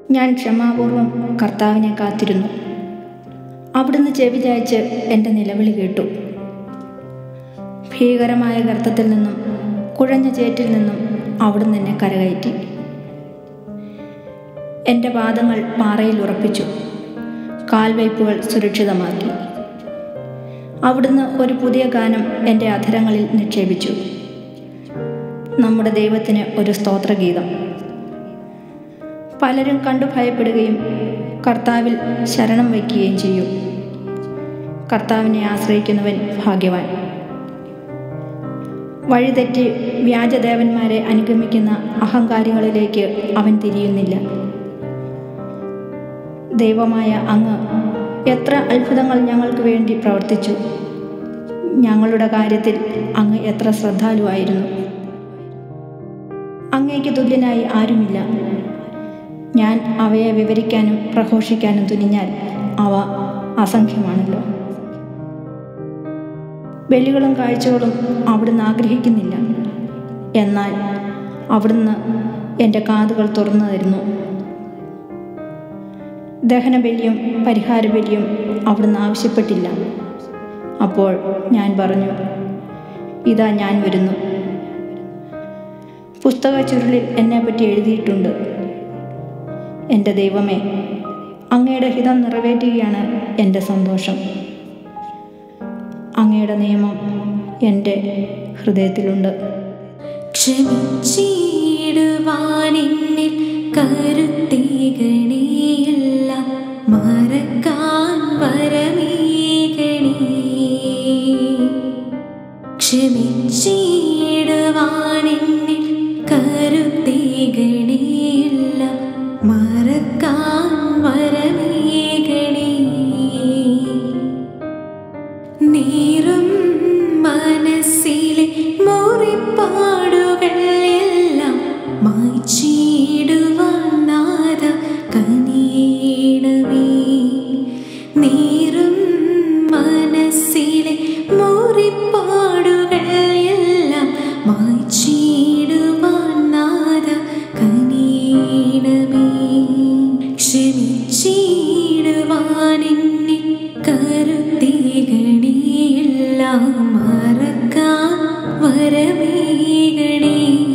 ഞാൻ ക്ഷമാപൂർവം കർത്താവിനെ കാത്തിരുന്നു. അവിടുന്ന് ചെവി ചായ്ച്ച് എൻ്റെ നിലവിളി കേട്ടു. ഭീകരമായ ഗർത്തത്തിൽ നിന്നും കുഴഞ്ഞ ചേറ്റിൽ നിന്നും അവിടുന്ന് എന്നെ കരകയറ്റി. എൻ്റെ പാദങ്ങൾ പാറയിൽ ഉറപ്പിച്ചു, കാൽവയ്പ്പുകൾ സുരക്ഷിതമാക്കി. അവിടുന്ന് ഒരു പുതിയ ഗാനം എൻ്റെ അധരങ്ങളിൽ നിക്ഷേപിച്ചു, നമ്മുടെ ദൈവത്തിന് ഒരു സ്തോത്രഗീതം. പലരും കണ്ടു ഭയപ്പെടുകയും കർത്താവിൽ ശരണം വയ്ക്കുകയും ചെയ്യും. കർത്താവിനെ ആശ്രയിക്കുന്നവൻ ഭാഗ്യവാൻ. വഴിതെറ്റി വ്യാജദേവന്മാരെ അനുഗമിക്കുന്ന അഹങ്കാരികളിലേക്ക് അവൻ തിരിയുന്നില്ല. ദൈവമായ അങ്ങ് എത്ര അത്ഭുതങ്ങൾ ഞങ്ങൾക്ക് വേണ്ടി പ്രവർത്തിച്ചു. ഞങ്ങളുടെ കാര്യത്തിൽ അങ്ങ് എത്ര ശ്രദ്ധാലുവായിരുന്നു. അങ്ങേക്ക് തുല്യനായി ആരുമില്ല. ഞാൻ അവയെ വിവരിക്കാനും പ്രഘോഷിക്കാനും തുനിഞ്ഞാൽ അവ അസംഖ്യമാണല്ലോ. ബലികളും കാഴ്ചകളും അവിടുന്ന് ആഗ്രഹിക്കുന്നില്ല. എന്നാൽ അവിടുന്ന് എൻ്റെ കാതുകൾ തുറന്നു തരുന്നു. ദഹനബലിയും പരിഹാരബലിയും അവിടുന്ന് ആവശ്യപ്പെട്ടില്ല. അപ്പോൾ ഞാൻ പറഞ്ഞു, ഇതാ ഞാൻ വരുന്നു. പുസ്തക ചുരുളിൽ എന്നെപ്പറ്റി എഴുതിയിട്ടുണ്ട്. എൻ്റെ ദൈവമേ, അങ്ങയുടെ ഹിതം നിറവേറ്റുകയാണ് എൻ്റെ സന്തോഷം. അങ്ങയുടെ നിയമം എൻ്റെ ഹൃദയത്തിലുണ്ട്. ക്ഷമിച്ചിടുവാനെന്നിൽ കരുത്തേകണേയെല്ലാം മറക്കാൻ വരമേകണേ. ക്ഷമിച്ചിടുവാനെന്നിൽ കരുത്തേകണേയെല്ലാം മറക്കാൻ വരമേകണേ. നീറും മനസ്സിലെ മുറിപ്പാടുകൾ എല്ലാം മായ്ച്ചിടുവാൻ നാഥ കനിയണമേ. നീറും മനസ്സിലെ മുറിപ്പാടുകൾ എല്ലാം മായ്ച്ചിടുവാൻ നാഥ കനിയണമേ. ക്ഷമിച്ചിടുവാനെന്നെ കരുത്തേകണേയെല്ലാം മറക്കാൻ വരമേകണേ.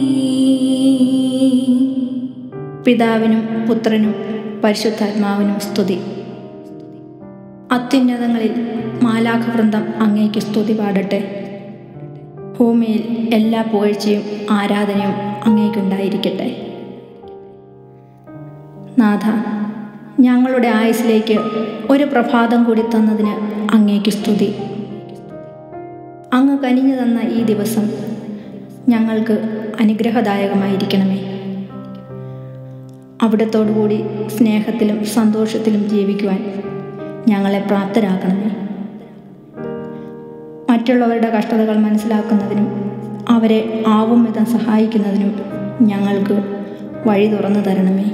പിതാവിനും പുത്രനും പരിശുദ്ധാത്മാവിനും സ്തുതി. അത്യുന്നതങ്ങളിൽ മാലാഖവൃന്ദം അങ്ങേക്ക് സ്തുതി പാടട്ടെ. ഭൂമിയിൽ എല്ലാ പുകഴ്ചയും ആരാധനയും അങ്ങേക്കുണ്ടായിരിക്കട്ടെ. നാഥ, ഞങ്ങളുടെ ആയുസ്സിലേക്ക് ഒരു പ്രഭാതം കൂടി തന്നതിന് അങ്ങേക്ക് സ്തുതി. അങ്ങ് കനിഞ്ഞു തന്ന ഈ ദിവസം ഞങ്ങൾക്ക് അനുഗ്രഹദായകമായിരിക്കണമേ. അവിടത്തോടുകൂടി സ്നേഹത്തിലും സന്തോഷത്തിലും ജീവിക്കുവാൻ ഞങ്ങളെ പ്രാപ്തരാക്കണമേ. മറ്റുള്ളവരുടെ കഷ്ടതകൾ മനസ്സിലാക്കുന്നതിനും അവരെ ആവും വിധം സഹായിക്കുന്നതിനും ഞങ്ങൾക്ക് വഴി തുറന്നു തരണമേ.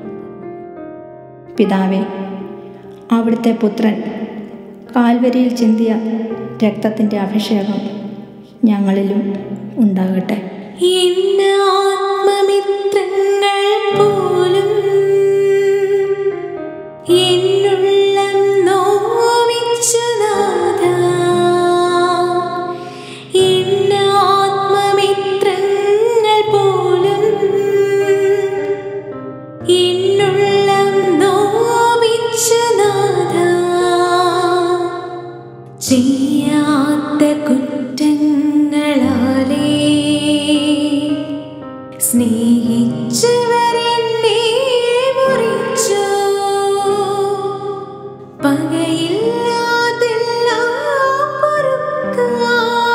പിതാവേ, അവിടുത്തെ പുത്രൻ കാൽവരിയിൽ ചിന്തിയ രക്തത്തിൻ്റെ അഭിഷേകം ഞങ്ങളിലും ഉണ്ടാകട്ടെ. എന്റെ ആത്മമിത്രങ്ങൾ പോലും എന്നുള്ളം നോവിച്ചു നാഥാ. എന്റെ ആത്മമിത്രങ്ങൾ പോലും എന്നുള്ളം നോവിച്ചു നാഥാ. ചെയ്യാത്ത കുറ്റങ്ങളാലേ സ്നേഹിച്ചവരെന്നെ മുറിച്ചു. പകയില്ലാതെല്ലാം പൊറുക്കുക.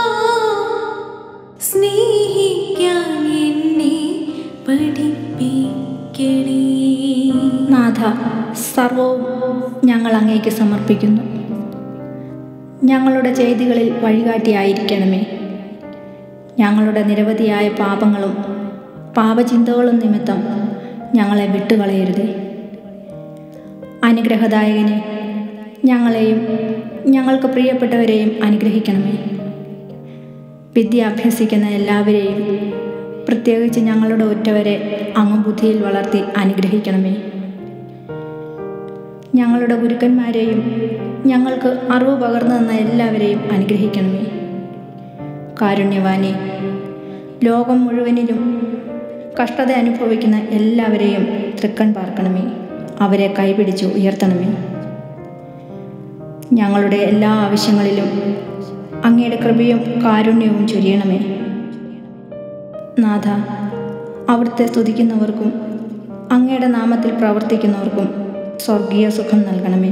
സ്നേഹിക്കാൻ എന്നെ പഠിപ്പിക്കണേ. നാഥ, സർവവും ഞങ്ങൾ അങ്ങേക്ക് സമർപ്പിക്കുന്നു. ഞങ്ങളുടെ ചെയ്തികളിൽ വഴികാട്ടിയായിരിക്കണമേ. ഞങ്ങളുടെ നിരവധിയായ പാപങ്ങളും പാപചിന്തകളും നിമിത്തം ഞങ്ങളെ വിട്ടുകളയരുതേ. അനുഗ്രഹദായകനെ, ഞങ്ങളെയും ഞങ്ങൾക്ക് പ്രിയപ്പെട്ടവരെയും അനുഗ്രഹിക്കണമേ. വിദ്യ അഭ്യസിക്കുന്ന എല്ലാവരെയും, പ്രത്യേകിച്ച് ഞങ്ങളുടെ ഒറ്റവരെ അങ്ങ് ബുദ്ധിയിൽ വളർത്തി അനുഗ്രഹിക്കണമേ. ഞങ്ങളുടെ ഗുരുക്കന്മാരെയും ഞങ്ങൾക്ക് അറിവ് പകർന്നു തന്ന എല്ലാവരെയും അനുഗ്രഹിക്കണമേ. കാരുണ്യവാനെ, ലോകം മുഴുവനിലും കഷ്ടത അനുഭവിക്കുന്ന എല്ലാവരെയും തൃക്കൺ പാർക്കണമേ. അവരെ കൈപിടിച്ച് ഉയർത്തണമേ. ഞങ്ങളുടെ എല്ലാ ആവശ്യങ്ങളിലും അങ്ങയുടെ കൃപയും കാരുണ്യവും ചൊരിയണമേ. നാഥ, അവിടുത്തെ സ്തുതിക്കുന്നവർക്കും അങ്ങയുടെ നാമത്തിൽ പ്രവർത്തിക്കുന്നവർക്കും സ്വർഗീയ സുഖം നൽകണമേ.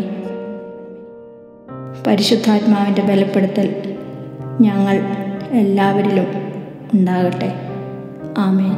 പരിശുദ്ധാത്മാവിൻ്റെ ബലപ്പെടുത്തൽ ഞങ്ങൾ എല്ലാവരിലും ഉണ്ടാകട്ടെ. ആമേൻ.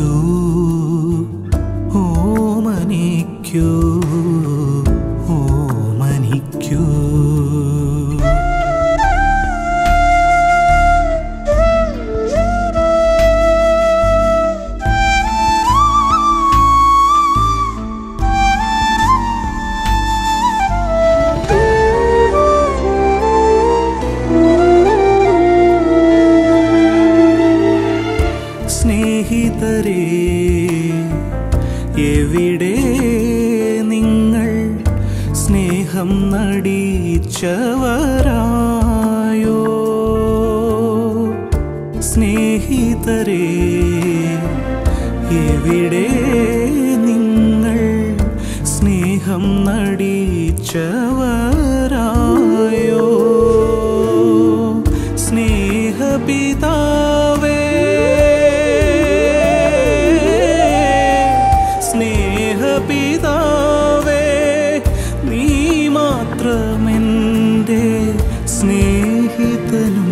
ഓമനിക്കൂ, ഓമനിക്കൂ. സ്നേഹിതരേ, എവിടെ നിങ്ങൾ? സ്നേഹം നടിച്ചവരായോ? സ്നേഹിതരേ, എവിടെ നിങ്ങൾ? സ്നേഹം നടിച്ചവരായോ? സ്നേഹപിതാവേ, സ്നേഹപിതാവേ, നീ മാത്രമെൻ്റെ സ്നേഹിതനും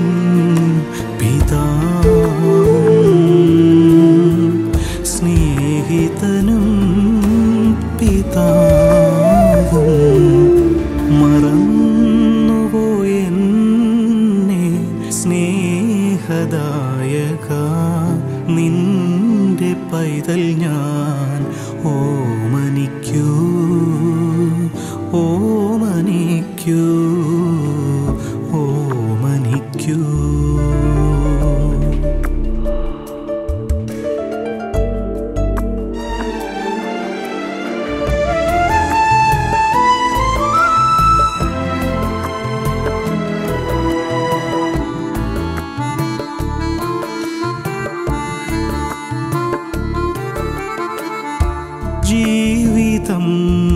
പിതാവും, സ്നേഹിതനും പിതാവും. മറന്നുവോ എന്നെ സ്നേഹദായക? നിന്റെ പൈതൽ ഞാൻ. ഓമനിക്കൂ, ഓമനിക്കൂ, ഓമനിക്കൂ. ജീവിതം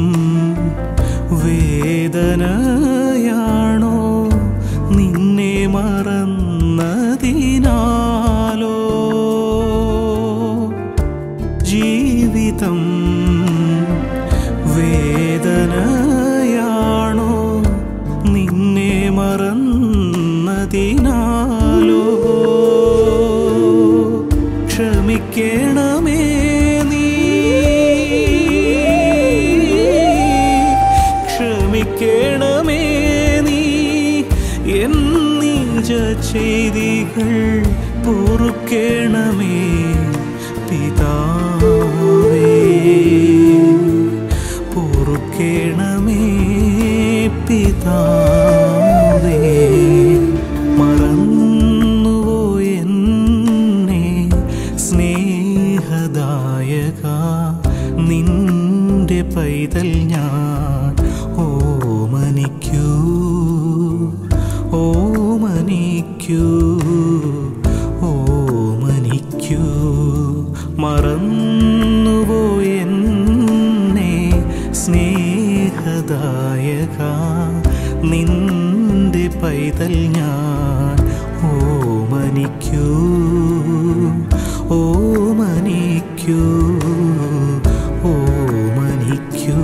വേദനയാണോ? നിന്നെ മറന്നതിനാലോ? ജീവിതം വേദനയാണോ? നിന്നെ മറന്നതിനാലോ? ക്ഷമിക്കണമേ നീ, ക്ഷമിക്കണമേ നീ. എൻ നീച ചെയ്തികൾ പൊറുക്കണമേ പിതാവേ, പൊറുക്കണമേ പിതാവേ. മറന്നുവോ എന്നെ സ്നേഹദായക? നിന്റെ പൈതൽ ഞാൻ. ഓമനിക്കൂ, ഓമനിക്കൂ, ഓമനിക്കൂ. മറന്നുവോ എന്നെ സ്നേഹദായക? നിന്റെ പൈതൽ ഞാൻ. ഓമനിക്കൂ, ഓമനിക്കൂ, ഓമനിക്കൂ.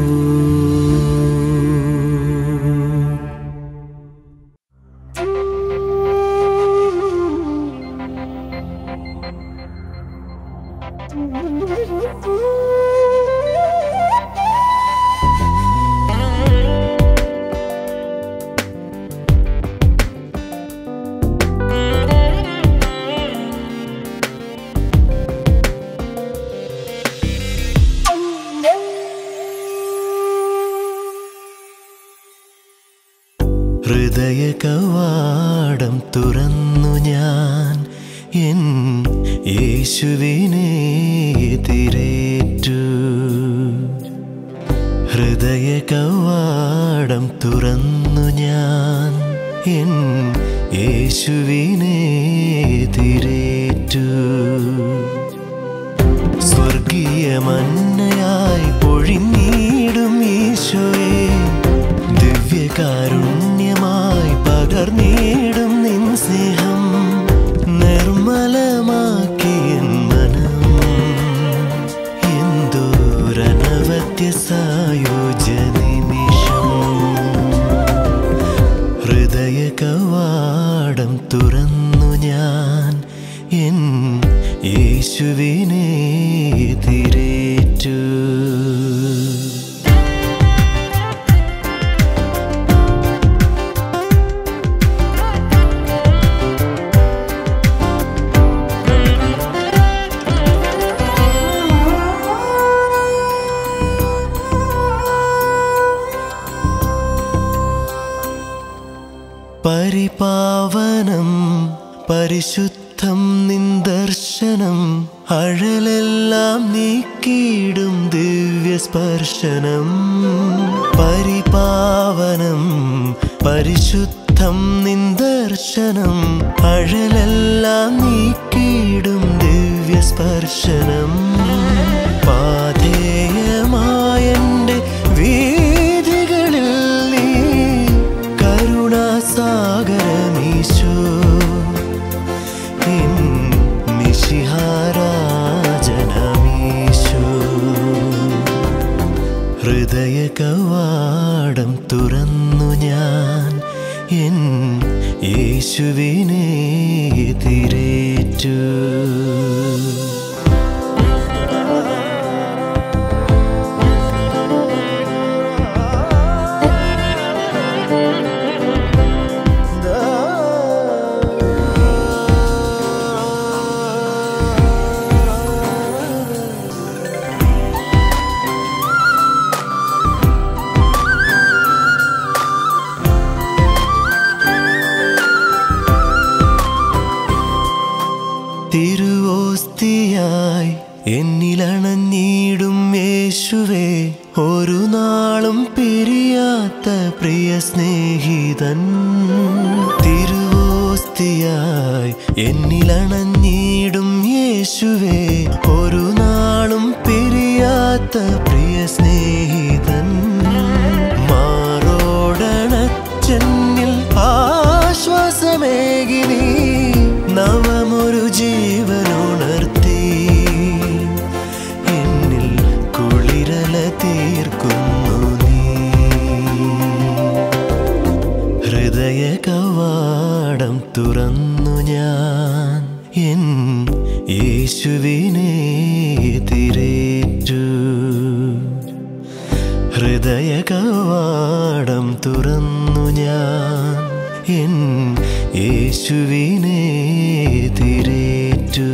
ഹൃദയകവാടം തുറന്നു ഞാൻ എൻ യേശുവിനെ എതിരേറ്റു. ഹൃദയകവാടം തുറന്നു ഞാൻ എൻ യേശുവിനെ എതിരേറ്റു. സ്വർഗീയ മന്നയായി പൊഴിഞ്ഞിടും ഈശോയെ, ദിവ്യകാരുണ്യമായി പകർന്നിടും നിൻ സ്നേഹം നിർമ്മലമാക്കിയ മനം. എന്തോരനവധ്യ സായോജ്യ നിമിഷം. ഹൃദയകവാടം തുറന്നു ഞാൻ എൻ യേശുവിനെ എതിരേറ്റു. പരിപാവനം പരിശുദ്ധം നിൻ ദർശനം, അഴലെല്ലാം നീക്കിയിടും ദിവ്യസ്പർശനം. പരിപാവനം പരിശുദ്ധം നിൻ ദർശനം, അഴലെല്ലാം നീക്കിയിടും ദിവ്യസ്പർശനം. പാഥേയമായെൻ്റെ വീഥികളിൽ നീ കരുണാസാഗരമീശോ, എൻ മിശിഹാരാജനമീശോ. ഹൃദയ കവാടം തുറന്നു ഞാൻ എൻ യേശുവിനെ എതിരേറ്റു. തിരുവോസ്തിയായി എന്നിലണഞ്ഞിടും യേശുവേ, ഒരു നാളും പിരിയാത്ത പ്രിയ സ്നേഹിതൻ. തിരുവോസ്തിയായി എന്നിലണഞ്ഞിടും യേശുവേ, ഒരു നാളും പിരിയാത്ത പ്രിയ സ്നേഹിതൻ. മാറോടണച്ചെന്നിൽ ആശ്വാസമേകി നീ നവമൊരു ജീവനുണർത്തി, എന്നിൽ കുളിരല തീർക്കുന്നു നീ. ഹൃദയ കവാടം തുറന്നു ഞാൻ എൻ യേശുവിനെ എതിരേറ്റു. ഹൃദയ കവാടം തുറന്നു ഞാൻ എൻ യേശുവിനെ എതിരേറ്റു.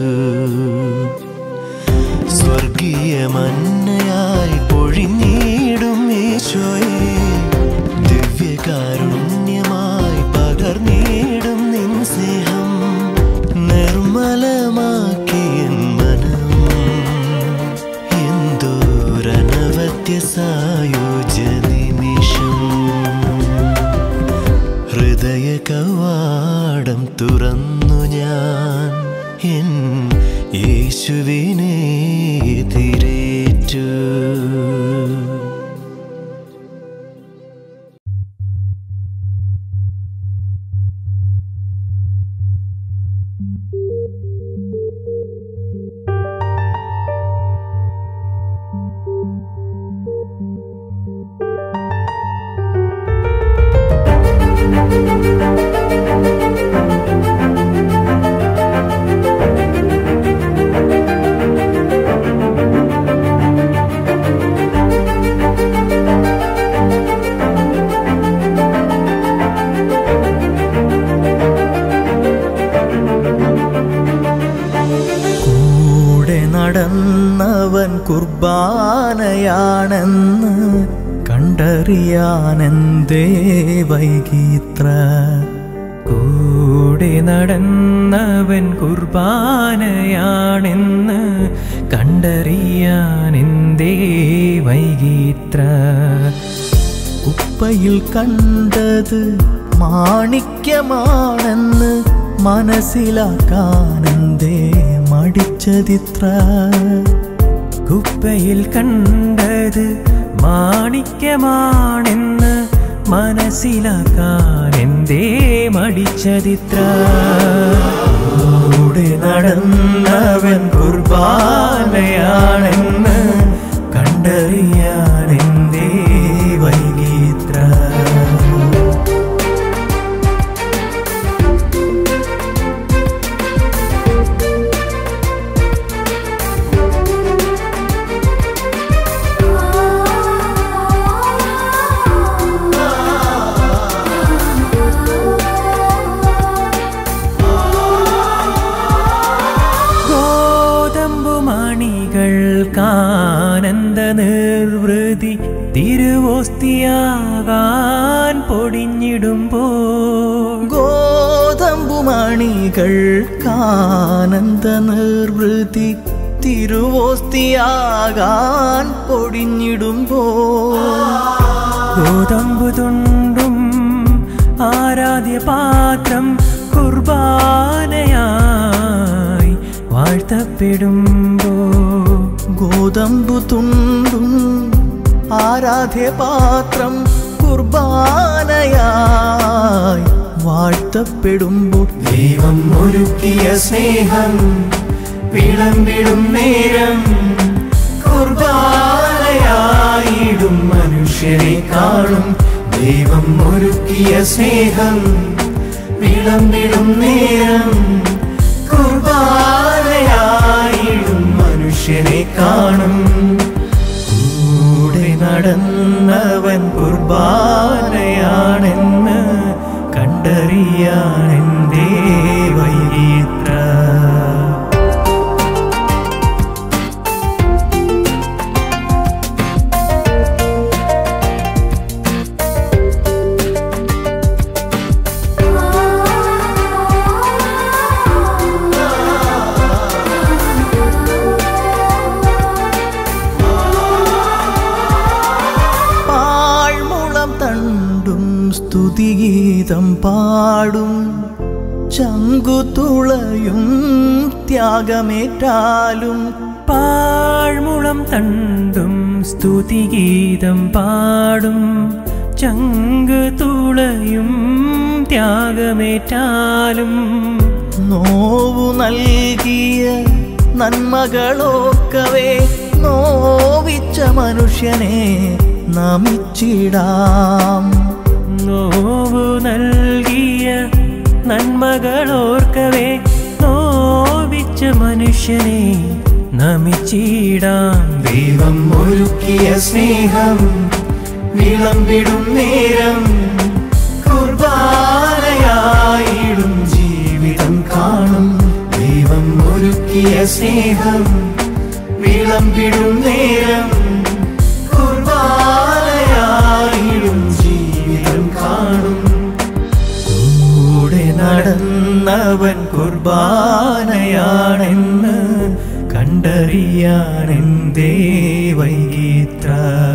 സ്വർഗീയ മന്നയായി പൊഴിഞ്ഞിടും യേശോയെ, ദിവ്യകാരുണ്യമായി പകർന്നിടും നിൻ സ്നേഹം. നിർമ്മലമാക്കിയൻ മനം എന്തോരനവധ്യ സായുജ്യ നിമിഷം. ഹൃദയ കവാടം തുറന്നു ഞാൻ എൻ യേശുവിനെ എതിരേറ്റു. നടന്നവൻ കുർബാനയാണെന്ന് കണ്ടറിയാനെന്തേ വൈകിത്ര. കൂടെ നടന്നവൻ കുർബാനയാണെന്ന് കണ്ടറിയാനെന്തേ വൈകിത്ര. കുപ്പയിൽ കണ്ടത് മാണിക്യമാണെന്ന് മനസ്സിലാക്കാനെന്തേ മടിച്ചതിത്ര. കുപ്പയിൽ കണ്ടത് മാണിക്യമാണെന്ന് മനസ്സിലാക്കാനെന്തേ മടിച്ചതിത്ര. കൂടെ നടന്നവൻ കുർബാനയാണെന്ന് കണ്ടറിയാനെന്തേ വൈകിത്ര. മണികൾക്കാനന്ദ നിർവൃതി തിരുവോസ്തിയാകാൻ പൊടിഞ്ഞിടുമ്പോൾ ഗോതമ്പുമണികൾക്കാനന്ദ നിർവൃതി തിരുവോസ്തിയാകാൻ പൊടിഞ്ഞിടുമ്പോൾ ഗോതമ്പു തുണ്ടും ആരാധ്യപാത്രം കുർബാനയായി വാഴ്ത്തപ്പെടുമ്പോൾ ഗോതമ്പു തുണ്ടും ആരാധ്യപാത്രം കുർബാനയായി വാഴ്ത്തപ്പെടുമ്പോൾ ദൈവം ഒരുക്കിയ സ്നേഹം വിളമ്പിടും നേരം കുർബാനയായിടും മനുഷ്യരെ കാണും. ദൈവം ഒരുക്കിയ സ്നേഹം വിളമ്പിടും നേരം കുർബാനയായിടും മനുഷ്യരെ കാണും. കൂടെ നടന്നവൻ കുർബാനയാണെന്ന് കണ്ടറിയാനെന്തേ വൈകിത്ര. സ്തുതിഗീതം പാടും ചങ്കുതുളയും ത്യാഗമേറ്റാലും പാഴ്മുളം തണ്ടും സ്തുതിഗീതം പാടും ചങ്ക് തുളയും ത്യാഗമേറ്റാലും നോവു നൽകിയ നന്മകളൊക്കവേ നോവിച്ച മനുഷ്യനെ നമിച്ചിടാം. നോവു നൽകിയ നന്മകളോർക്കവേ നോവിച്ച മനുഷ്യനെ നമിച്ചിടാം. ദൈവം ഒരുക്കിയ സ്നേഹം വിളമ്പിടും നേരം കുർബാനയായിടും ജീവിതം കാണും. ദൈവം ഒരുക്കിയ സ്നേഹം വിളമ്പിടും നേരം കുർബാനയായിടും ജീവിതം കാണും. കൂടെ നടന്നവൻ കുർബാനയാണെന്ന് കണ്ടറിയാനെന്തേ വൈകിത്ര.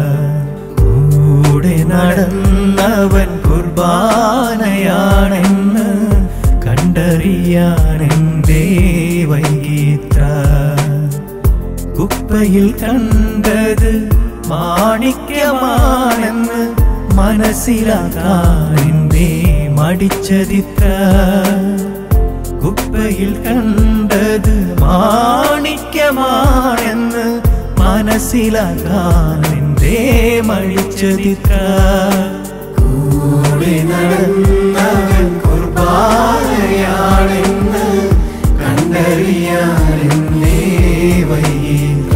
കൂടെ നടന്നവൻ കുർബാനയാണെന്ന് കണ്ടറിയാനെന്തേ വൈകിത്ര. കുപ്പയിൽ കണ്ടത് മാണിക്യമാണെന്ന് മനസ്സിലാക്കാനെന്തേ മടിച്ചതിത്ര. കുപ്പയിൽ കണ്ടത് മാണിക്യമാണെന്ന് മനസ്സിലാക്കാനെന്തേ മടിച്ചതിത്ര. കൂടെ നടന്നവൻ കുർബാനയാണെന്ന് കണ്ടറിയാനെന്തേ വൈകിത്ര.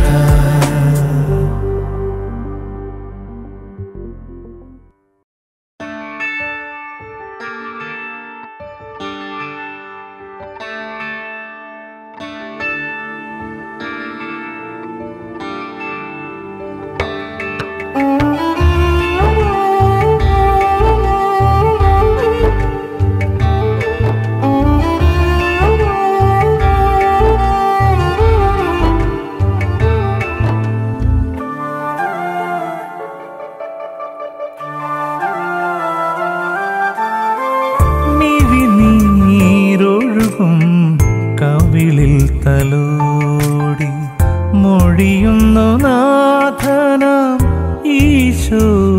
കവിളിൽ തലോടി മൊഴിയുന്നു നാഥനാം ഈശോ.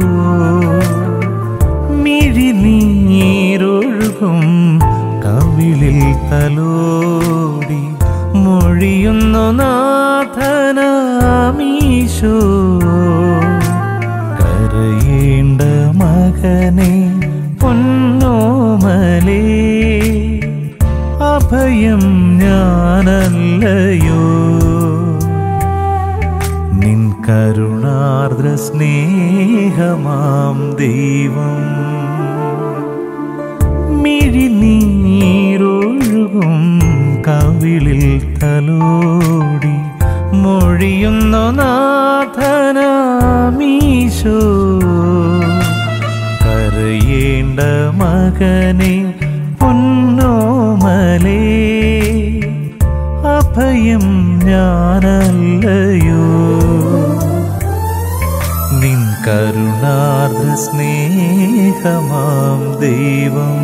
മിഴിനീരൊഴുകും കവിളിൽ തലോടി മൊഴിയുന്നു നാഥനാം ഈശോ. കരയേണ്ട മകനെ പൊന്നോമലേ അഭയം ഞാനല്ലയോ. നിൻ കരുണാർദ്ര സ്നേഹമാം ദൈവം. മിഴിനീരൊഴുകും കവിളിൽ തലോടി മൊഴിയുന്നു നാഥനാമീശോ. കരയേണ്ട മകനെ പൊന്നോമലേ, അഭയം ഞാനല്ലയോ. നിൻ കരുണാർദ്ര സ്നേഹമാം ദൈവം.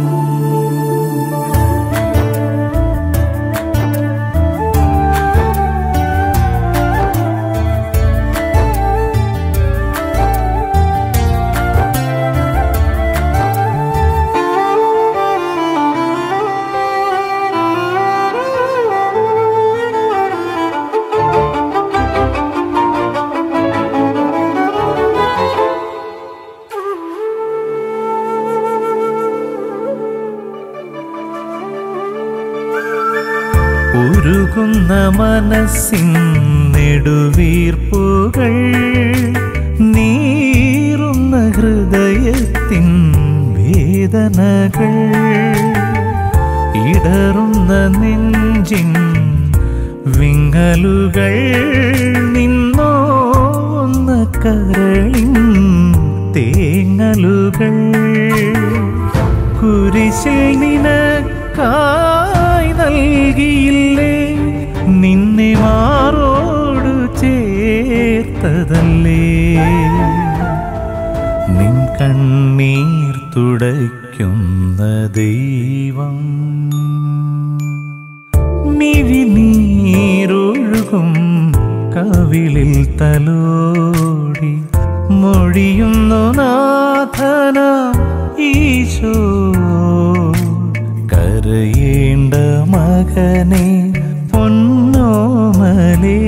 ഉരുകുന്ന മനസ്സിൻ നെടുവീർപ്പുകൾ, നീറുന്ന ഹൃദയത്തിൻ വേദനകൾ, ഇടറുന്ന നെഞ്ചിൻ വിങ്ങലുകൾ, നിന്നോന്ന കരളിൻ തേങ്ങലുകൾ, കുരിശിൽ നിനക്കായി നൽകിയില്ലേ, നിന്നെ മാറോടു ചേർത്തതല്ലേ. നിൻ കണ്ണീർ തുടയ്ക്കുന്ന ദൈവം, മിഴിനീരൊഴുകും കവിളിൽ തലോടി മൊഴിയുന്നു നാഥനാം ഈശോ. കരയേണ്ട മകനെ പൊന്നോമലേ,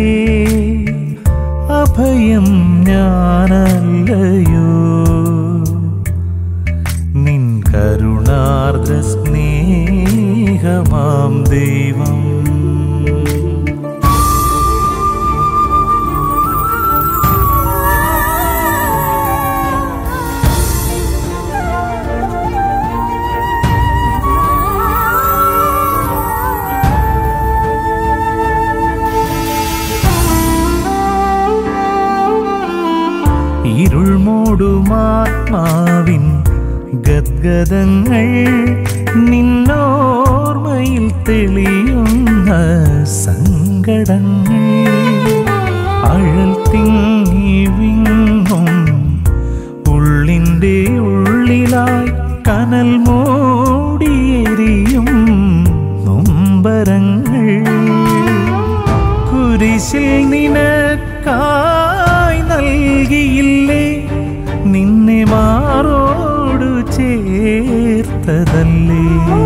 അഭയം ഞാനല്ലയോ. നിൻ കരുണാർദ്ര സ്നേഹമാം ദൈവം. ഇരുൾ മൂടുമാത്മാവിൻ ഗദ്ഗദങ്ങൾ, നിന്നോർമ്മയിൽ തെളിയുന്ന സങ്കടങ്ങൾ, അഴൽ തിങ്ങി വിങ്ങും ഉള്ളിൻ്റെ ഉള്ളിലായി കനൽ മൂടിയെരിയും നൊമ്പരങ്ങൾ, കുരിശിൽ നിനക്കായി നൽകിയില്ലേ, നിന്നെ മാറോടു ചേർത്തതല്ലേ.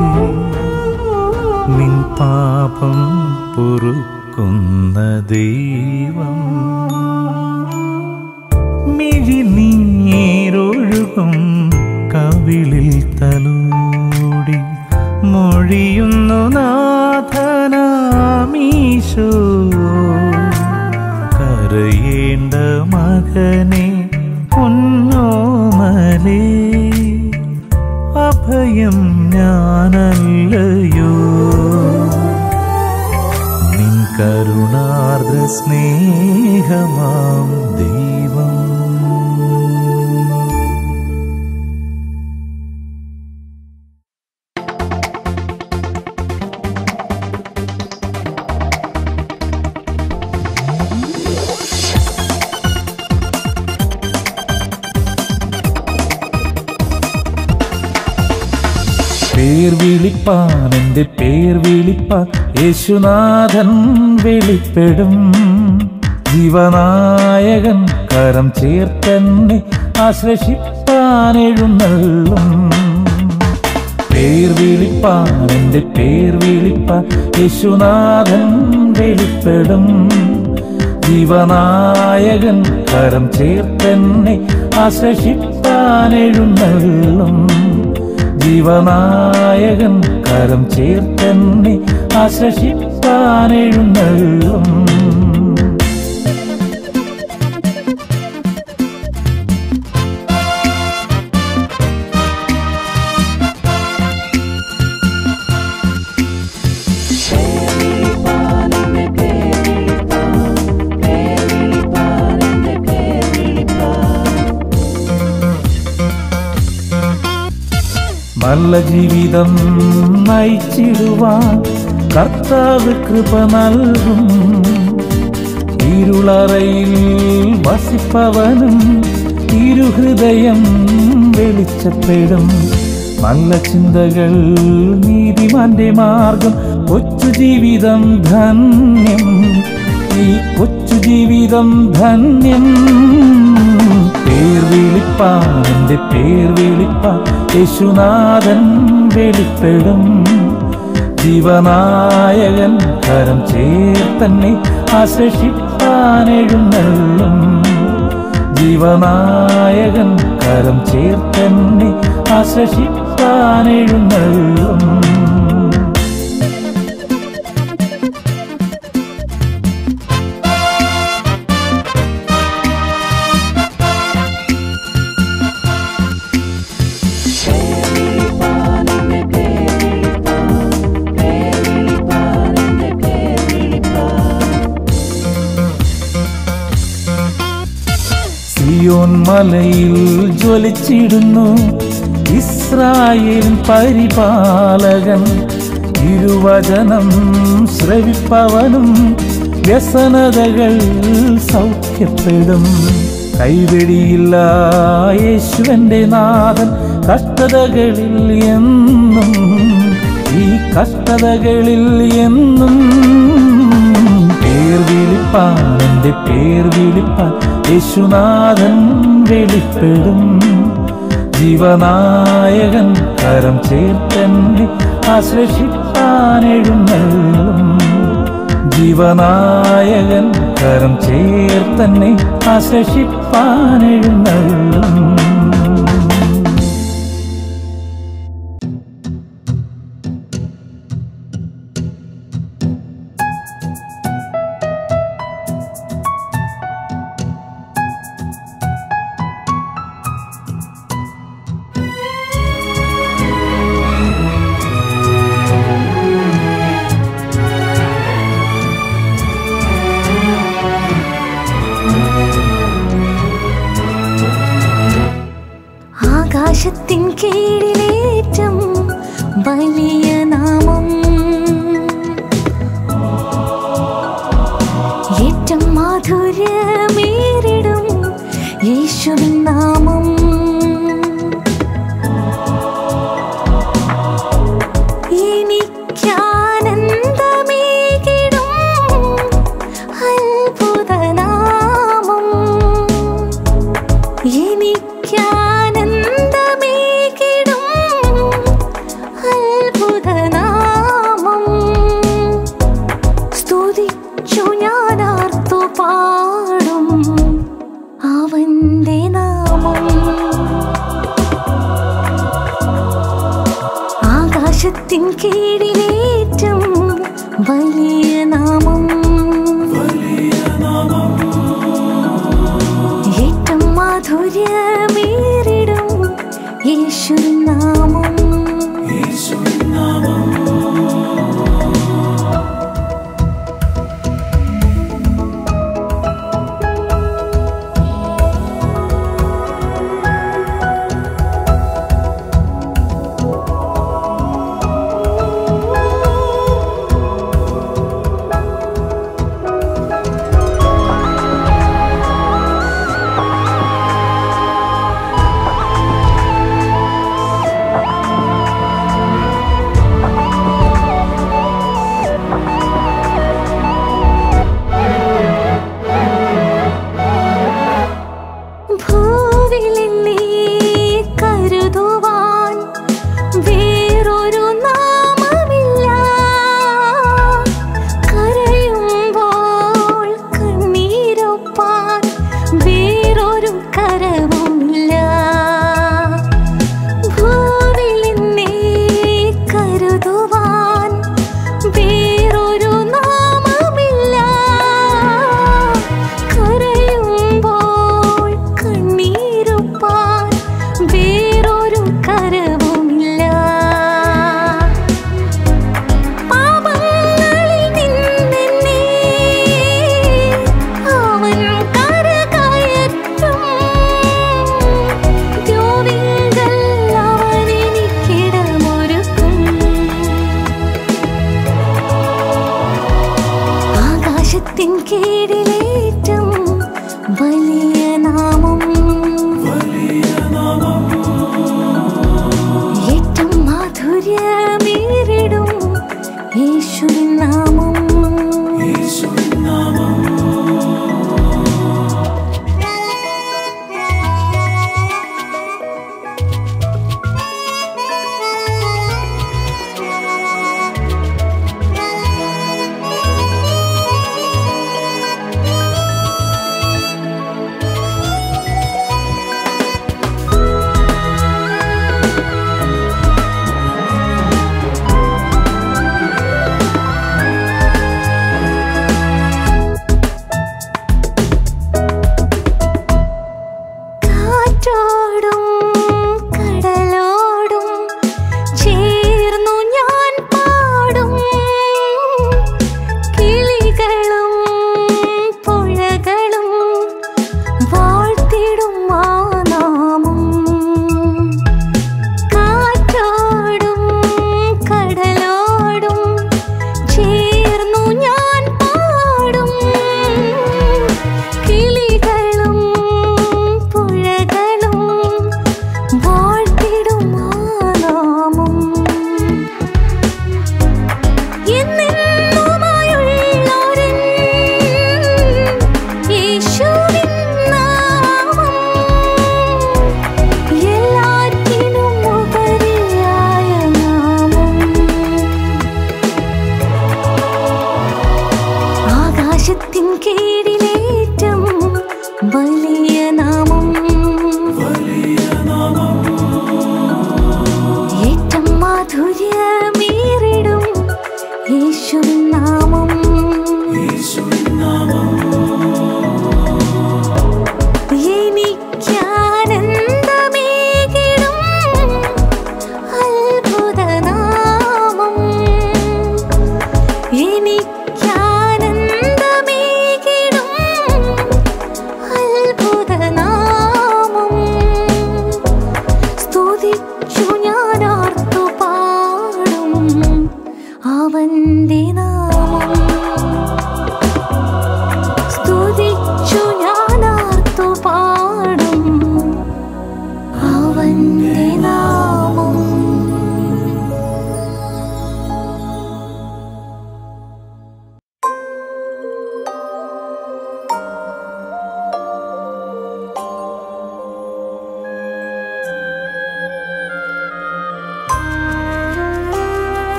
നിൻ പാപം പൊറുക്കുന്ന ദൈവം, മിഴിനീരൊഴുകും കവിളിൽ തലോടി മൊഴിയുന്നു നാഥനാമീശോ. കരയേണ്ട മകനെ പൊന്നോമലേ, അഭയം ഞാനല്ലയോ. നിൻ കരുണാർദ്ര സ്നേഹമാം ദൈവം. പേർ വിളിപ്പാൻ, എൻ്റെ പേർ വിളിപ്പാൻ യേശുനാഥൻ വെളിപ്പെടും. ജീവനായകൻ കരം ചേർത്തെന്നെ ആശ്ലേഷിപ്പാൻ എഴുന്നള്ളും. പേർ വിളിപ്പാൻ, എൻ്റെ പേർ വിളിപ്പാൻ യേശുനാഥൻ വെളിപ്പെടും. ജീവനായകൻ കരം ചേർത്തെന്നെ ആശ്ലേഷിപ്പാൻ എഴുന്നള്ളും. ജീവനായകൻ കരം ചേർത്തെന്നെ ആശ്ലേഷിപ്പാൻ എഴുന്നള്ളും. നല്ല ജീവിതം നയിച്ചിടുവാൻ കർത്താവ് കൃപ നൽകും. ഇരുളറയിൽ വസിപ്പവനും ഇരുഹൃദയം വെളിച്ചപ്പെടും. നല്ല ചിന്തകൾ നീതിമാന്റെ മാർഗം. കൊച്ചു ജീവിതം ധന്യം, ഈ കൊച്ചു ജീവിതം ധന്യം. പേർ വിളിപ്പാൻ, എൻ്റെ പേർ വിളിപ്പാൻ യേശുനാഥൻ വെളിപ്പെടും. ജീവനായകൻ കരം ചേർത്തന്നെ ആശ്രയിപ്പാനെഴുന്നള്ളും. ജീവനായകൻ കരം ചേർത്തന്നെ ആശ്രയിപ്പാനെഴുന്നള്ളും. സിയോൻ മലയിൽ ജ്വലിച്ചിടുന്നു ഇസ്രായേൽ പരിപാലകൻ. ഇരുവചനം ശ്രവിപ്പവനും വ്യസനതകൾ സൗഖ്യപ്പെടും. കൈവെടിയില്ല യേശുവന്റെ നാഥൻ കഷ്ടതകളിൽ എന്നും, ഈ കഷ്ടതകളിൽ എന്നും. പേർ വിളിപ്പാൻ, എൻ്റെ പേർ വിളിപ്പാൻ യേശുനാഥൻ വെളിപ്പെടും. ജീവനായകൻ കരം ചേർത്തന്നെ ആശ്രയിപ്പാനെഴുന്നള്ളും. ജീവനായകൻ കരം ചേർത്തന്നെ ആശ്രയിപ്പാനെഴുന്നള്ളും. ആകാശത്തിൻ കീഴിലേറ്റം വലിയ നാമം, ഏറ്റം മാധുര്യമേറിടും യേശുവിൻ നാമം. എനിക്കാനന്ദമേകിടും അത്ഭുതനാമം, എനിക്കാനന്ദമേകിടും അത്ഭുതനാമം. സ്തുതിച്ചു ഞാനാർത്തു പാടും അവന്റെ നാമം. ആകാശത്തിൻ കീഴിലേറ്റം വലിയ നാമം, ഏറ്റം മാധുര്യമേറിടും യേശുവിൻ നാമം.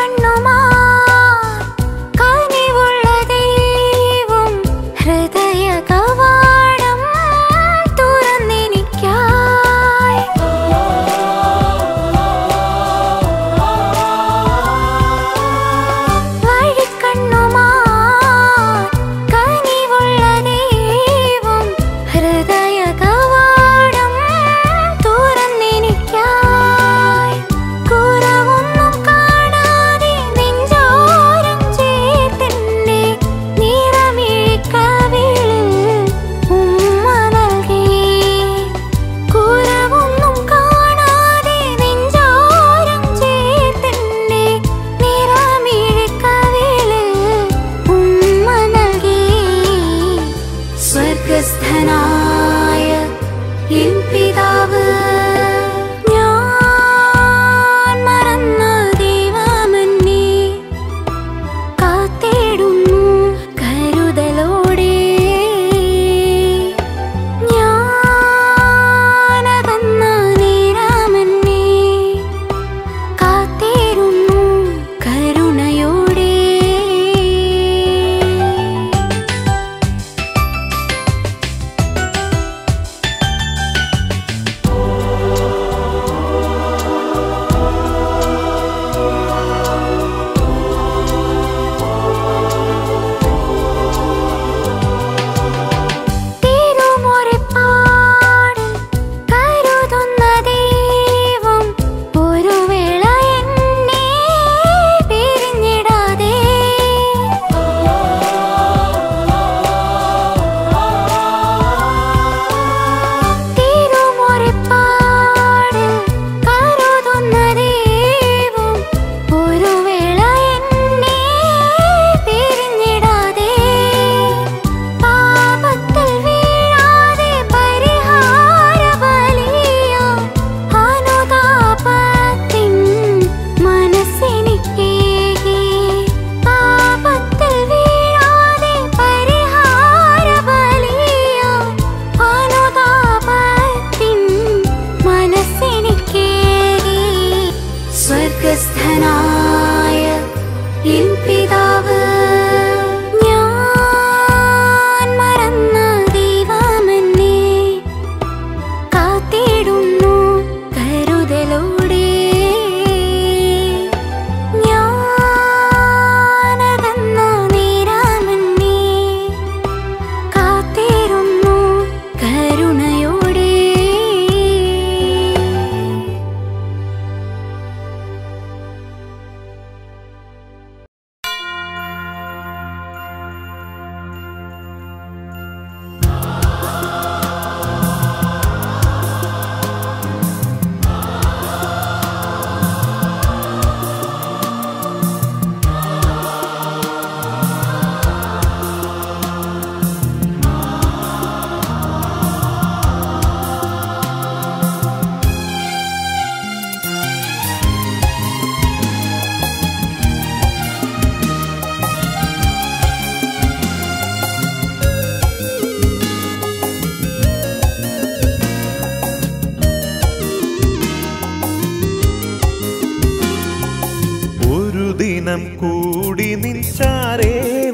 ദിനം കൂടി നിൻ ചാരേ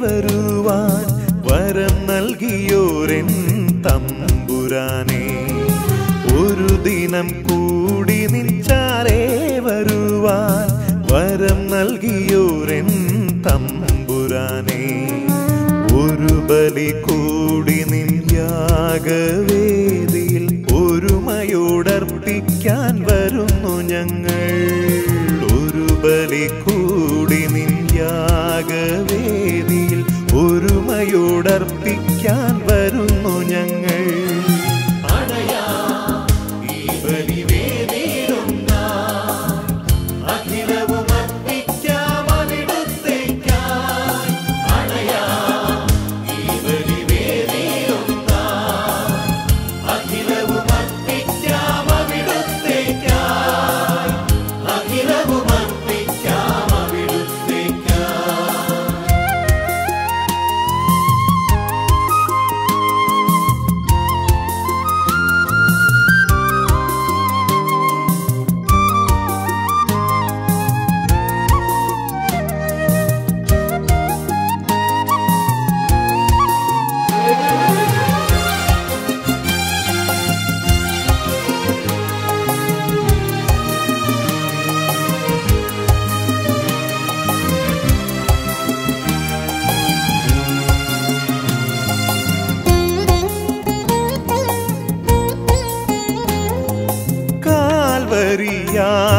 വരുവാൻ വരം നൽകിയോരെൻ തമ്പുരാനേ. ഒരു ദിനം കൂടി നിൻ ചാരേ വരുവാൻ വരം നൽകിയോരെൻ തമ്പുരാനേ. ഒരു ബലി കൂടി നിൻ യാഗവേദിയിൽ ഒരുമയോടർപ്പിക്കാൻ വരുന്നു ഞങ്ങൾ. ഒരു ബലി കൂടി നിൻ യാഗവേദിയിൽ ഒരുമയോടർപ്പിക്കാൻ വരുന്നു ഞങ്ങൾ. അഖിലവും അർപ്പിക്കാം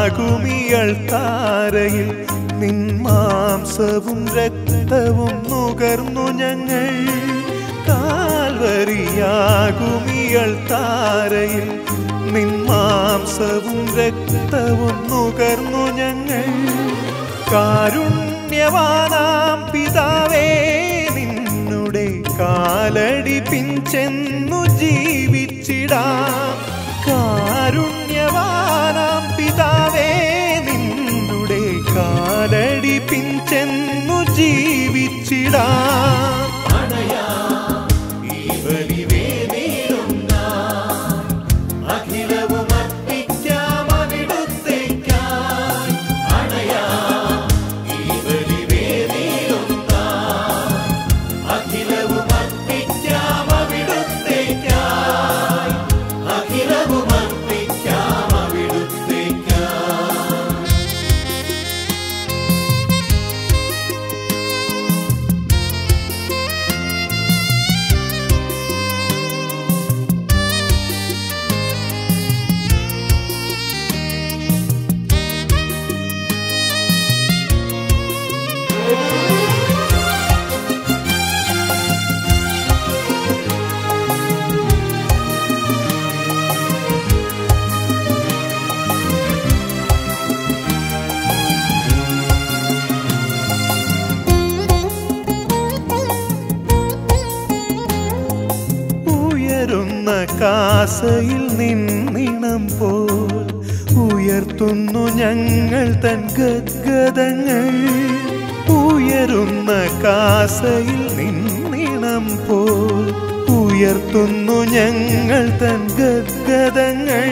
കാൽവരിയാകുമിയൾ താരയിൽ നിൻ മാംസവും രക്തവും നുകർന്നു ഞങ്ങൾ. കാൽവരിയാകുമിയൾ താരയിൽ നിൻ മാംസവും രക്തവും നുകർന്നു ഞങ്ങൾ. കാരുണ്യവാനാം പിതാവേ, നിന്നുടെ കാലടി പിൻചെന്നു ജീവിച്ചിടാം. കാരുണ്യവാനാം പിതാവേ, നിന്നുടെ കാലടി പിൻചെന്നു ജീവിച്ചിടാം. കാസയിൽ നിന്നിണം പോൽ ഉയർത്തുന്നു ഞങ്ങൾ തൻ ഗദ്ഗദങ്ങൾ. ഉയരുന്ന കാസയിൽ നിന്നിണം പോൽ ഉയർത്തുന്നു ഞങ്ങൾ തൻ ഗദ്ഗദങ്ങൾ.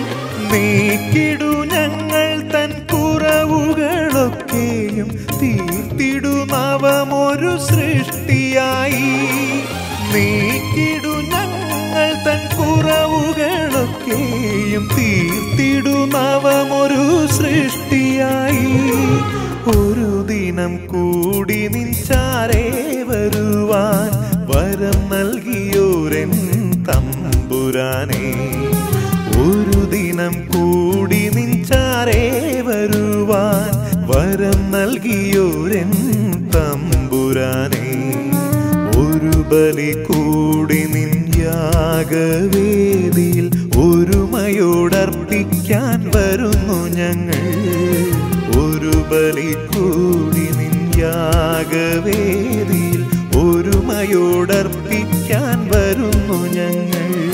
നീക്കിടു ഞങ്ങൾ തൻ കുറവുകളൊക്കെയും തീർത്തിടു നവമൊരു സൃഷ്ടിയായി. നീക്കിടു ഞങ്ങൾ തൻ കുറവുകളൊക്കെയും തീർത്തിടു നവമൊരു സൃഷ്ടിയായി. ഒരു ദിനം കൂടി നിൻ ചാരേ വരുവാൻ വരം നൽകിയോരെൻ തമ്പുരാനേ. ഒരു ദിനം കൂടി നിൻ ചാരേ വരുവാൻ വരം നൽകിയോരെൻ തമ്പുരാനേ. ഒരു ബലി കൂടി നിൻ യാഗവേദിയിൽ ഒരുമയോടർപ്പിക്കാൻ വരുന്നു ഞങ്ങൾ. ഒരു ബലി കൂടി നിൻ യാഗവേദിയിൽ ഒരുമയോടർപ്പിക്കാൻ വരുന്നു ഞങ്ങൾ.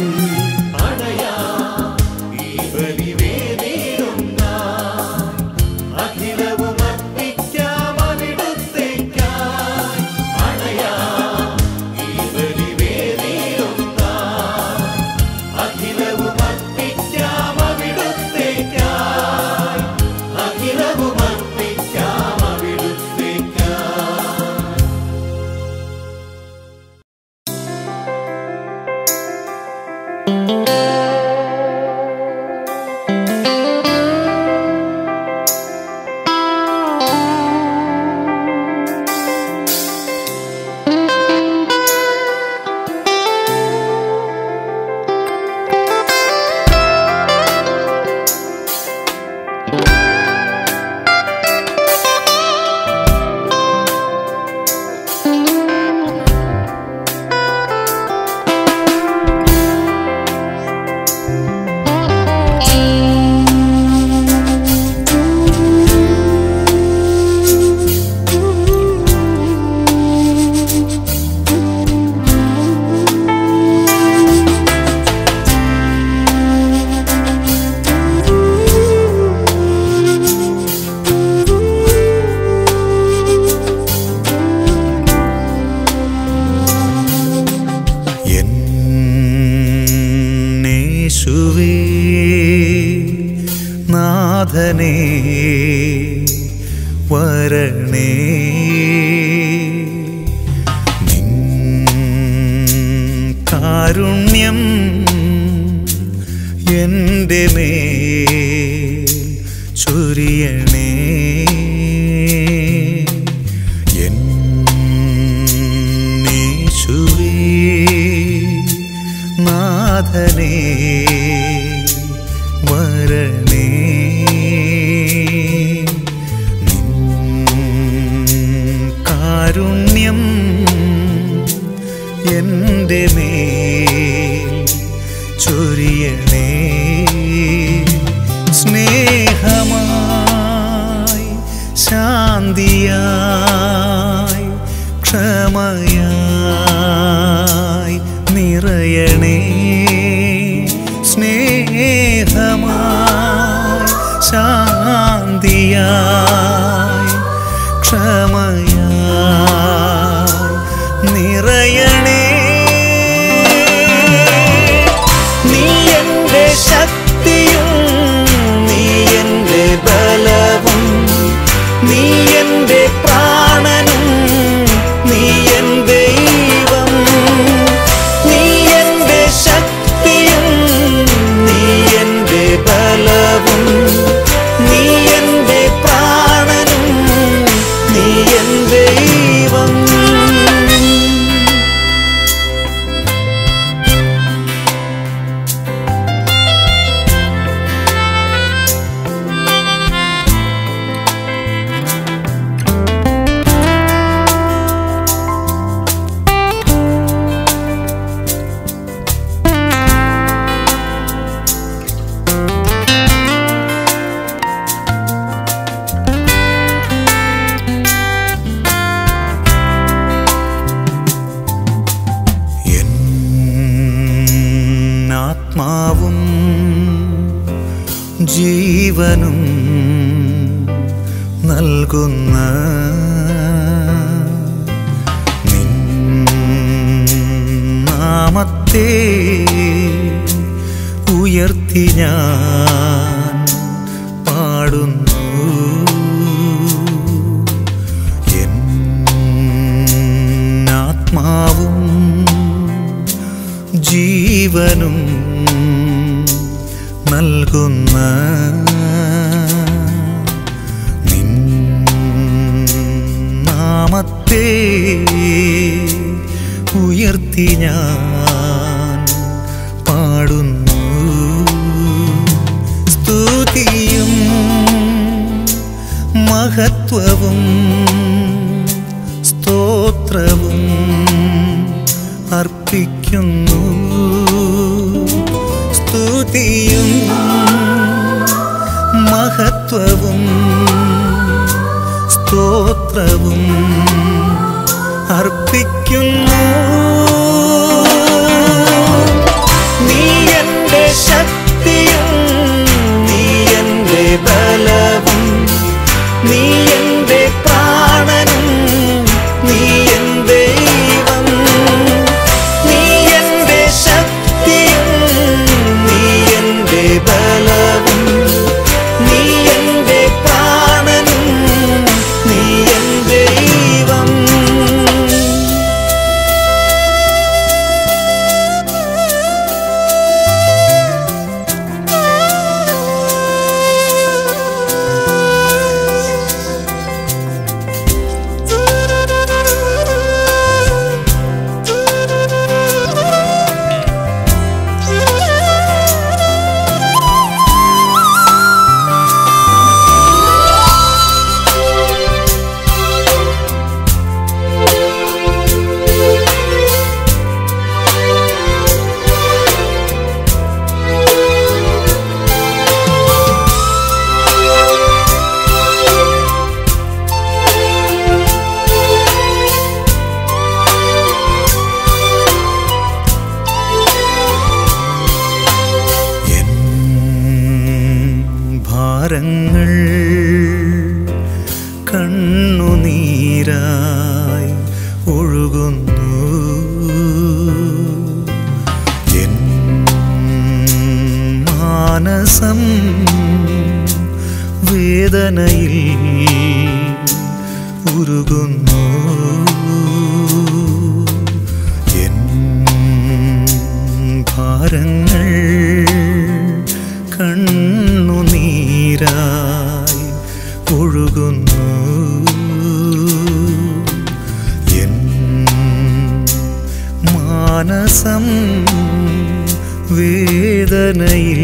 നാഥനേ വരണേ, നിൻ കാരുണ്യം എൻ്റെ മേൽ ചൊരിയണേ. എന്നേശുവേ നാഥനേ വരണേ. കാരുണ്യം എൻ്റെ മേൽ ചൊരിയണേ. സ്നേഹമായി ശാന്തിയായി ക്ഷമയായി നിറയണേ. സ്നേഹമായി ശാന്തിയായി ക്ഷമയായി നിറയണേ. നീ എൻ്റെ ശക്തിയും നീ എൻ്റെ ബലവും നീ എൻ്റെ പ്രാണനും നീ എൻ ദൈവം. നീ എൻ്റെ ശക്തിയും നീ എൻ്റെ ബലവും നീ എൻ്റെ പ്രാണനും നീ എൻ ദൈവം. ആത്മാവും ജീവനും നൽകുന്ന നിൻ നാമത്തെ ഉയർത്തി ഞാൻ പാടുന്നു. എൻ ആത്മാവും ജീവനും നൽകുന്ന നിൻ നാമത്തെ ഉയർത്തി ഞാൻ പാടുന്നു. സ്തുതിയും മഹത്വവും സ്തോത്രവും അർപ്പിക്കുന്നു. സ്തുതിയും മഹത്വവും സ്തോത്രവും അർപ്പിക്കുന്നു. നീ എൻ്റെ ശക്തിയും നീ എൻ്റെ ബലവും നീ എൻ്റെ പ്രാണനും നീ എൻ ദൈവം. നീ എൻ്റെ ശക്തിയും നീ എൻ്റെ ബലവും നീ എൻ്റെ പ്രാണനും നീ എൻ ദൈവം. ഭാരങ്ങൾ കണ്ണുനീരായി ഒഴുകുന്നു. എൻ മാനസം വേദനയിൽ ഉരുകുന്നു. എൻ ഭാരങ്ങൾ കണ്ണുനീരായി ഒഴുകുന്നു. എൻ മാനസം വേദനയിൽ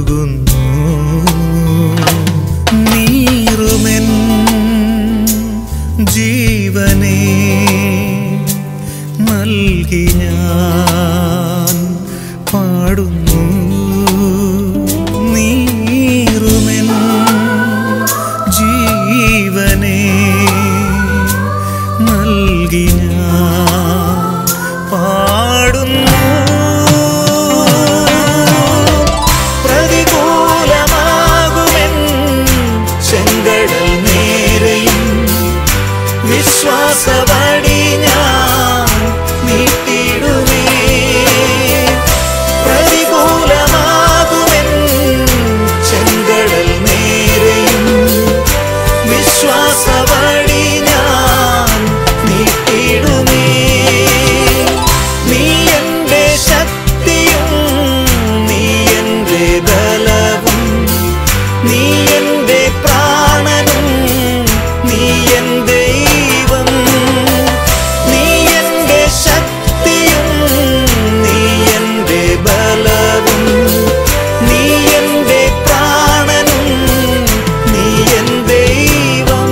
ഉരുകുന്നു. നീറുമെൻ നൽകി ഞാൻ പാടുന്നു നീറുമെൻ ജീവനെ നൽകി ഞാൻ പാടുന്നു പ്രതികൂലമാകുമെൻ ചെങ്കടൽ നേരെയും വിശ്വാസവടി ഞാൻ നീട്ടിടുമേ പ്രതികൂലമാകുമെൻ ചെങ്കടൽ നേരെയും വിശ്വാസവടി ഞാൻ നീട്ടിടുമേ നീ എൻ്റെ ശക്തിയും നീ എൻ്റെ ബലവും നീ എൻ്റെ പ്രാണനും നീ എൻ്റെ ദൈവം നീ എൻ്റെ ശക്തിയും നീ എൻ്റെ ബലവും നീ എൻ്റെ പ്രാണനും നീ എൻ്റെ ദൈവം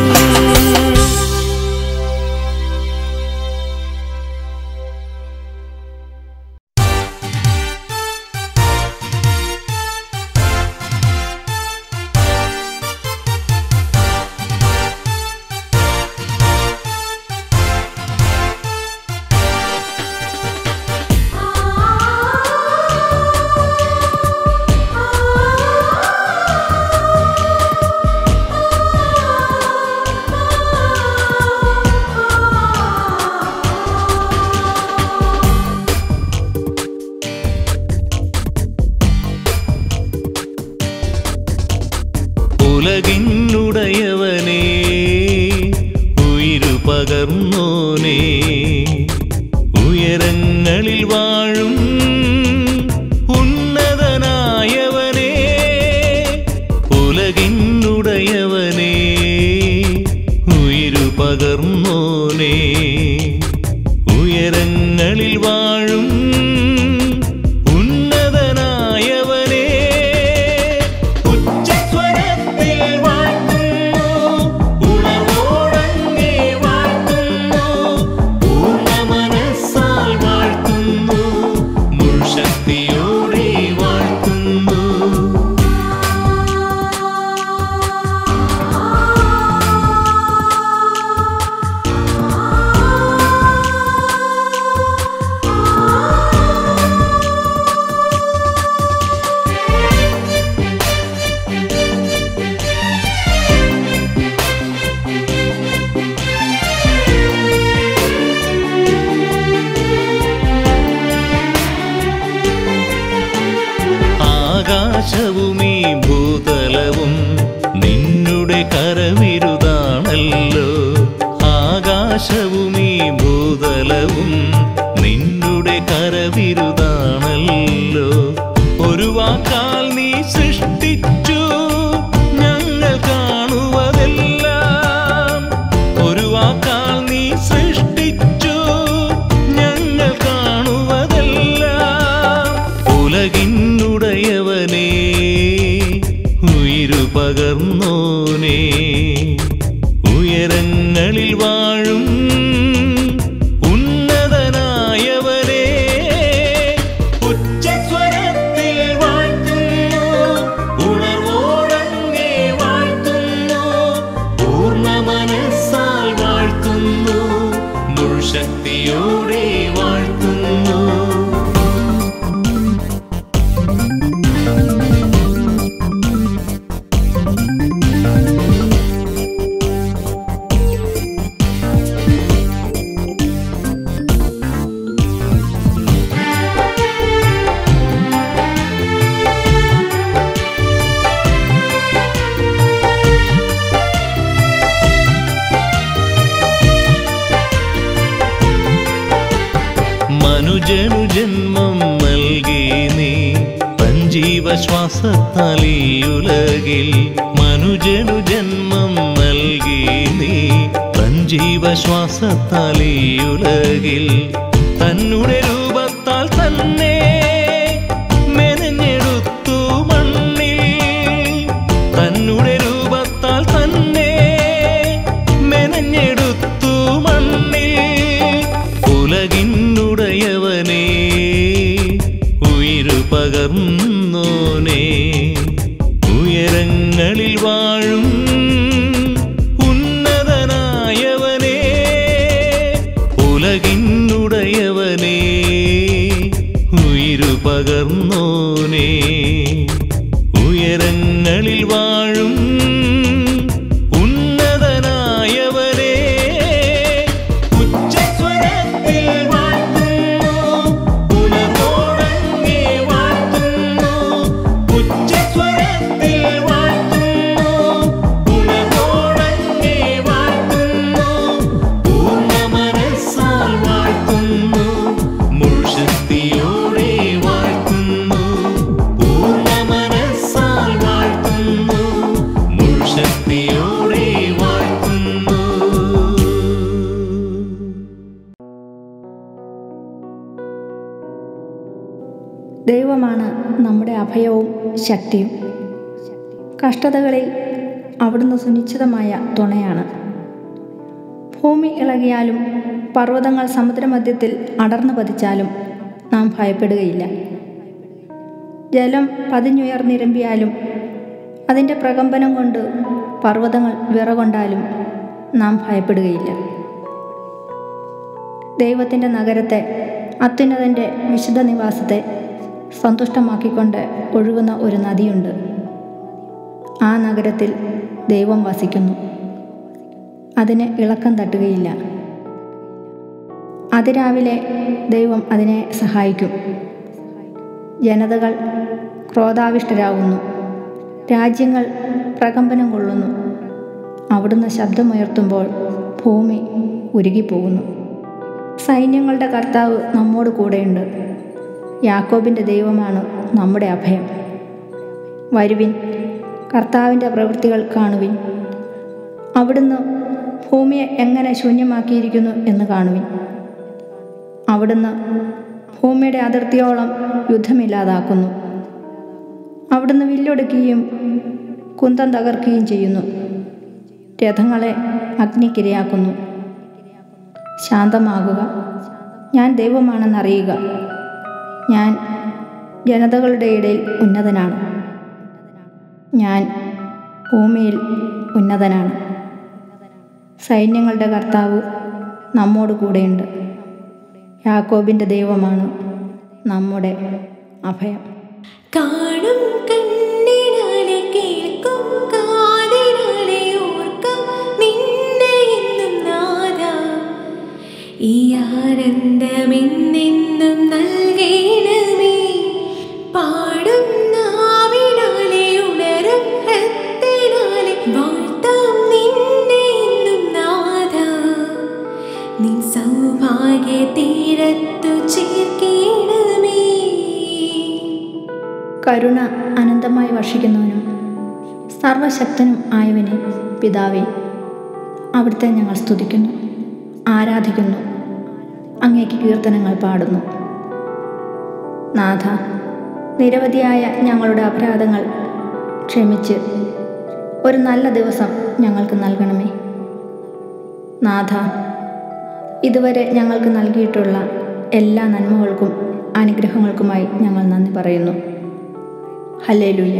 ഉലകിന്നുടയവനേ ഉയിരു പകർന്നോനേ ഉയരങ്ങളിൽ വാഴും ഉന്നതനായവനേ ഉലകിന്നുടയവനേ ഉയിരു പകർന്നോനേ ഉയരങ്ങളിൽ വാഴും ഉന്നതനായവനേ ഉച്ചസ്വരത്തിൽ വാഴ്ത്തുന്നു ഉണർവോടങ്ങേ വാഴ്ത്തുന്നു പൂർണ്ണ മനസ്സാൽ വാഴ്ത്തുന്നു മുൾശക്തിയോടെ വാഴ്ത്തുന്നു ആകാശവുമീ ഭൂതലവും നിന്നുടെ കരവിരുതാണല്ലോ ആകാശവുമീ ഭൂതലവും നിന്നുടെ കരവിരുതാണല്ലോ ഒരു വാക്കാൽ നീ സൃഷ്ടിച്ചു ഞങ്ങൾ കാണുവതെല്ലാം ഒരു വാക്കാൽ നീ സൃഷ്ടിച്ചു ഞങ്ങൾ കാണുവതെല്ലാം ഉലകിന്നുടയവനേ ഉയിരു പകർന്നോനേ ഉയരങ്ങളിൽ വാഴും ഉന്നതനായവനേ ഉച്ചസ്വരത്തിൽ വാഴ്ത്തുന്നു ഉണർവോടങ്ങേ വാഴ്ത്തുന്നു പൂർണ്ണ മനസ്സാൽ വാഴ്ത്തുന്നു മുൾശക്തിയോടെ വാഴ്ത്തുന്നു മനുജനു ജന്മം നൽകി നീ പഞ്ചീവശ്വാസത്താൽ ഈ ഉലകിൽ മനുജനു ജന്മം നൽകി നീ പഞ്ചീവശ്വാസത്താൽ ഈ ഉലകിൽ തന്നുടെ രൂപത്താൽ തന്നെ മെനഞ്ഞെടുത്തു മണ്ണിൽ തന്നുടെ രൂപത്താൽ തന്നെ മെനഞ്ഞെടുത്തു മണ്ണിൽ ഉലകിന്നുടെ ദൈവമാണ് നമ്മുടെ അഭയവും ശക്തിയും. കഷ്ടതകളിൽ അവിടുന്ന് സുനിശ്ചിതമായ തുണയാണ്. ഭൂമി ഇളകിയാലും പർവ്വതങ്ങൾ സമുദ്രമധ്യത്തിൽ അടർന്നു പതിച്ചാലും നാം ഭയപ്പെടുകയില്ല. ജലം പതിഞ്ഞുയർന്നിരമ്പിയാലും അതിൻ്റെ പ്രകമ്പനം കൊണ്ട് പർവ്വതങ്ങൾ വിറകൊണ്ടാലും നാം ഭയപ്പെടുകയില്ല. ദൈവത്തിൻ്റെ നഗരത്തെ, അത്യുന്നതൻ്റെ വിശുദ്ധ നിവാസത്തെ സന്തുഷ്ടമാക്കിക്കൊണ്ട് ഒഴുകുന്ന ഒരു നദിയുണ്ട്. ആ നഗരത്തിൽ ദൈവം വസിക്കുന്നു. അതിന് ഇളക്കം തട്ടുകയില്ല. അതിരാവിലെ ദൈവം അതിനെ സഹായിക്കും. ജനതകൾ ക്രോധാവിഷ്ടരാകുന്നു, രാജ്യങ്ങൾ പ്രകമ്പനം കൊള്ളുന്നു. അവിടുന്ന് ശബ്ദമുയർത്തുമ്പോൾ ഭൂമി ഉരുകിപ്പോകുന്നു. സൈന്യങ്ങളുടെ കർത്താവ് നമ്മോട് കൂടെയുണ്ട്. യാക്കോബിൻ്റെ ദൈവമാണ് നമ്മുടെ അഭയം. വരുവിൻ, കർത്താവിൻ്റെ പ്രവൃത്തികൾ കാണുവിൻ. അവിടുന്ന് ഭൂമിയെ എങ്ങനെ ശൂന്യമാക്കിയിരിക്കുന്നു എന്ന് കാണുവിൻ. അവിടുന്ന് ഭൂമിയുടെ അതിർത്തിയോളം യുദ്ധമില്ലാതാക്കുന്നു. അവിടുന്ന് വില്ലൊടുക്കുകയും കുന്തം തകർക്കുകയും ചെയ്യുന്നു. രഥങ്ങളെ അഗ്നിക്കിരയാക്കുന്നു. ശാന്തമാകുക, ഞാൻ ദൈവമാണെന്നറിയുക. ഞാൻ ജനതകളുടെ ഇടയിൽ ഉന്നതനാണ്. ഞാൻ ഭൂമിയിൽ ഉന്നതനാണ്. സൈന്യങ്ങളുടെ കർത്താവ് നമ്മോട് കൂടെയുണ്ട്. യാക്കോബിൻ്റെ ദൈവമാണ് നമ്മുടെ അഭയം. കാണും കണ്ണിനാലെ കേൾക്കും കാതിനാലെ ഓർക്കാം നിന്നെ എന്നും നാഥാ. ഈ ആനന്ദമെന്നെന്നും നൽകണമേ. പാടും നാവിനാലെ ഉണരും ഹൃത്തിനാലെ വാഴ്ത്താം നിന്നെ എന്നും നാഥാ. നിൻ സൗഭാഗ്യ തീരത്തു ചേർക്കണമേ. കരുണ അനന്തമായി വർഷിക്കുന്നവനും സർവശക്തനും ആയവനെ പിതാവേ, അവിടുത്തെ ഞങ്ങൾ സ്തുതിക്കുന്നു, ആരാധിക്കുന്നു, അങ്ങേക്ക് കീർത്തനങ്ങൾ പാടുന്നു. നാഥ, നിരവധിയായ ഞങ്ങളുടെ അപരാധങ്ങൾ ക്ഷമിച്ച് ഒരു നല്ല ദിവസം ഞങ്ങൾക്ക് നൽകണമേ. നാഥ, ഇതുവരെ ഞങ്ങൾക്ക് നൽകിയിട്ടുള്ള എല്ലാ നന്മകൾക്കും അനുഗ്രഹങ്ങൾക്കുമായി ഞങ്ങൾ നന്ദി പറയുന്നു. ഹല്ലേലൂയ.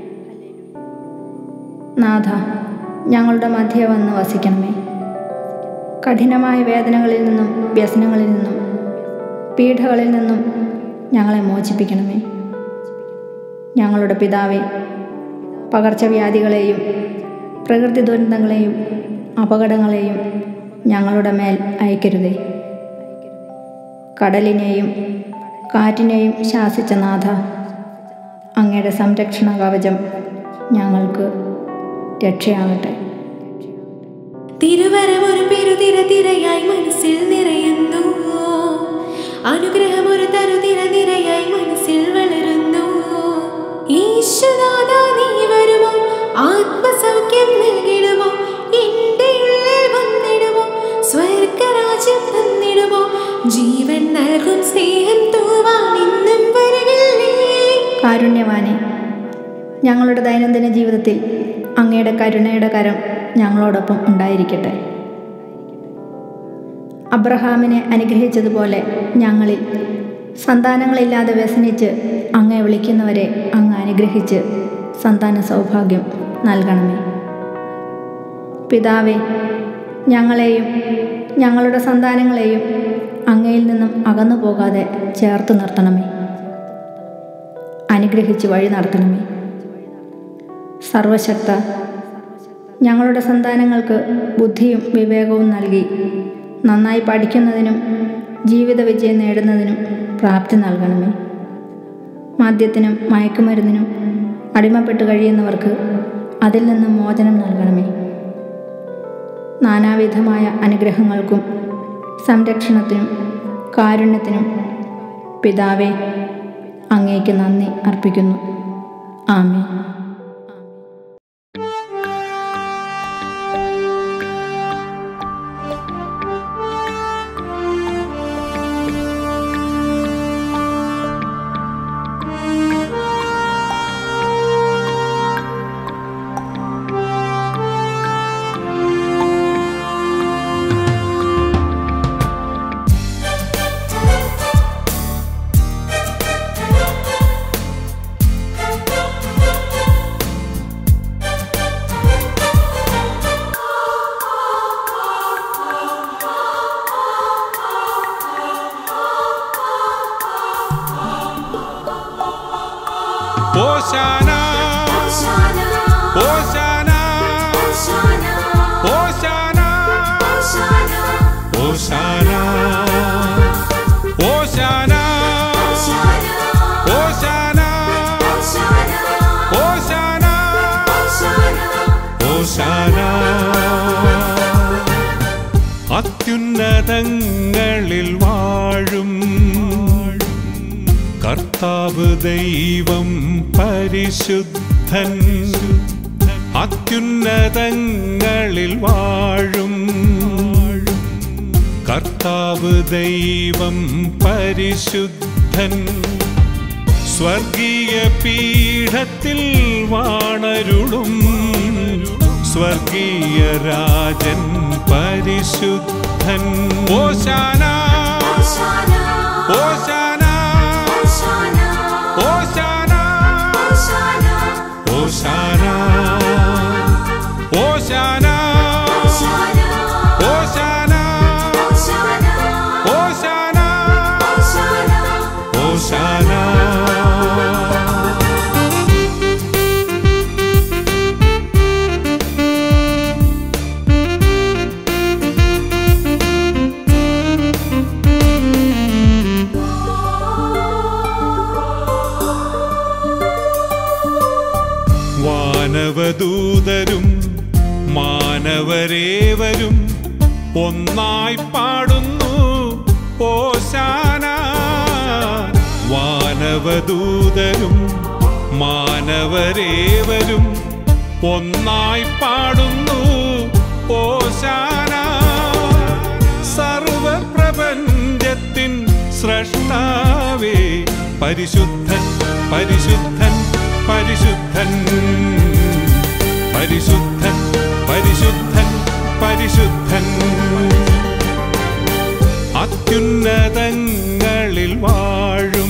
നാഥ, ഞങ്ങളുടെ മധ്യേ വന്ന് വസിക്കണമേ. കഠിനമായ വേദനകളിൽ നിന്നും വ്യസനങ്ങളിൽ നിന്നും പീഡകളിൽ നിന്നും ഞങ്ങളെ മോചിപ്പിക്കണമേ. ഞങ്ങളുടെ പിതാവേ, പകർച്ചവ്യാധികളെയും പ്രകൃതി ദുരന്തങ്ങളെയും അപകടങ്ങളെയും ഞങ്ങളുടെ മേൽ അയക്കരുതേ. കടലിനെയും കാറ്റിനെയും ശാസിച്ച നാഥ, അങ്ങയുടെ സംരക്ഷണ കവചം ഞങ്ങൾക്ക് രക്ഷയാകട്ടെ. തിരുവരമൊരു പെരുതിര തിരയായി മനസ്സിൽ നിറയുന്നു. അനുഗ്രഹമൊരു തരുതിര നിരയായി മനസ്സിൽ വളരുന്നു. ഈശ്വനാഥാ, നീ വരുമോ? ആത്മസൗഖ്യം നൽകിടുമോ? എൻ്റെ ഉള്ളിൽ വന്നിടുമോ? സ്വർഗരാജ്യം തന്നിടുമോ? ജീവൻ നൽകും സ്നേഹം തൂവാൻ ഇന്നും വരികില്ലേ? കാരുണ്യവാനെ, ഞങ്ങളുടെ ദൈനംദിന ജീവിതത്തിൽ അങ്ങയുടെ കരുണയുടെ കരം ഞങ്ങളോടൊപ്പം ഉണ്ടായിരിക്കട്ടെ. അബ്രഹാമിനെ അനുഗ്രഹിച്ചതുപോലെ ഞങ്ങളിൽ സന്താനങ്ങളില്ലാതെ വ്യസനിച്ച് അങ്ങയെ വിളിക്കുന്നവരെ അങ്ങ് അനുഗ്രഹിച്ച് സന്താന സൗഭാഗ്യം നൽകണമേ. പിതാവേ, ഞങ്ങളെയും ഞങ്ങളുടെ സന്താനങ്ങളെയും അങ്ങയിൽ നിന്നും അകന്നു പോകാതെ ചേർത്ത് നിർത്തണമേ. അനുഗ്രഹിച്ച് വഴി നടത്തണമേ. സർവശക്ത, ഞങ്ങളുടെ സന്താനങ്ങൾക്ക് ബുദ്ധിയും വിവേകവും നൽകി നന്നായി പഠിക്കുന്നതിനും ജീവിത വിജയം നേടുന്നതിനും പ്രാപ്തി നൽകണമേ. മദ്യത്തിനും മയക്കുമരുന്നിനും അടിമപ്പെട്ട് കഴിയുന്നവർക്ക് അതിൽ നിന്നും മോചനം നൽകണമേ. നാനാവിധമായ അനുഗ്രഹങ്ങൾക്കും സംരക്ഷണത്തിനും കാരുണ്യത്തിനും പിതാവേ, അങ്ങേക്ക് നന്ദി അർപ്പിക്കുന്നു. ആമേൻ. ഓശാന ഓശാന ഓശാന ഓശാന ഓശാന ഓശാന ഓശാന ഓശാന. അത്യുന്നതങ്ങളിൽ വാഴും കർത്താവ് ദൈവം പരിശുദ്ധൻ. അത്യുന്നതങ്ങളിൽ വാഴും കർത്താവ് ദൈവം പരിശുദ്ധൻ. സ്വർഗീയ പീഠത്തിൽ വാണരുളും സ്വർഗീയ രാജൻ പരിശുദ്ധൻ. ഓശാന ഓശാന ഓശാന ഓശാന ഓശാന ഓശാന ഓശാന ഓശാന. വാനവദൂതരും മാനവരേവരും ഒന്നായി പാടുന്നു ഓശാന. വാനവദൂതരും മാനവരേവരും ഒന്നായി പാടുന്നു ഓശാന. സർവപ്രപഞ്ചത്തിൻ സ്രഷ്ടാവേ പരിശുദ്ധൻ പരിശുദ്ധൻ പരിശുദ്ധൻ പരിശുദ്ധൻ പരിശുദ്ധൻ പരിശുദ്ധൻ. അത്യുന്നതങ്ങളിൽ വാഴും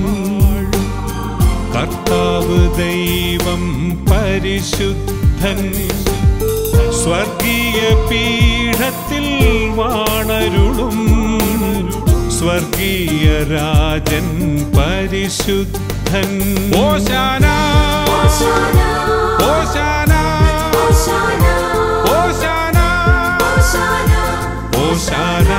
കർത്താവ് ദൈവം പരിശുദ്ധൻ. സ്വർഗീയ പീഠത്തിൽ വാണരുളും സ്വർഗീയ രാജൻ പരിശുദ്ധൻ. ഓശാന ഓശാന ഓശാന ഓശാന ഓശാന.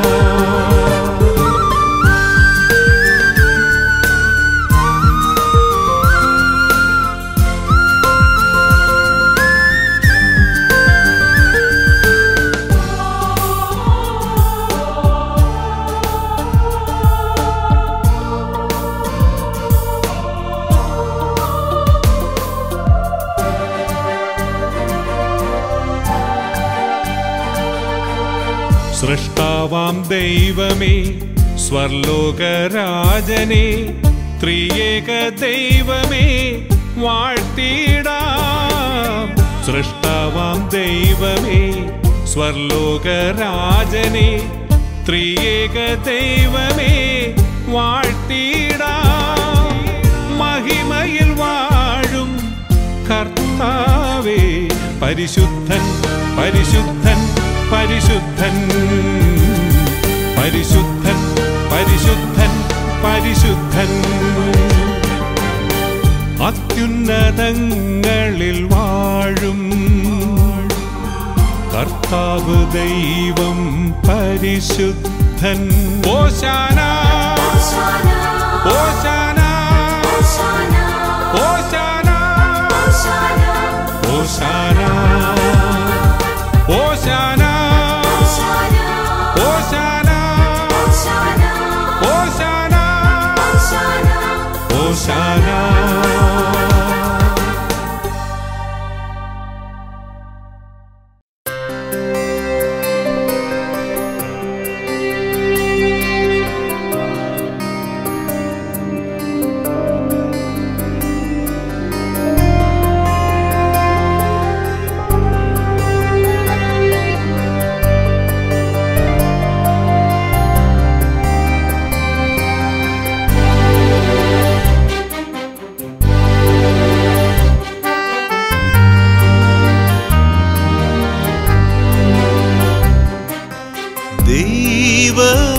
സൃഷ്ടാവാം ദൈവമേ സ്വർലോകരാജനെ ത്രിയേക ദൈവമേ വാഴ്ത്തിടാം. സൃഷ്ടാവാം ദൈവമേ സ്വർലോകരാജനെ ത്രിയേക ദൈവമേ വാഴ്ത്തിടാം. മഹിമയിൽ വാഴും കർത്താവേ പരിശുദ്ധൻ പരിശുദ്ധൻ പരിശുദ്ധൻ പരിശുദ്ധൻ പരിശുദ്ധൻ പരിശുദ്ധൻ. അത്യുന്നതങ്ങളിൽ വാഴും കർത്താവ് ദൈവം പരിശുദ്ധൻ. ഓശാന ഓശാന ഓശാന ഓശാന ഓശാന ഓശാന ഓശാന.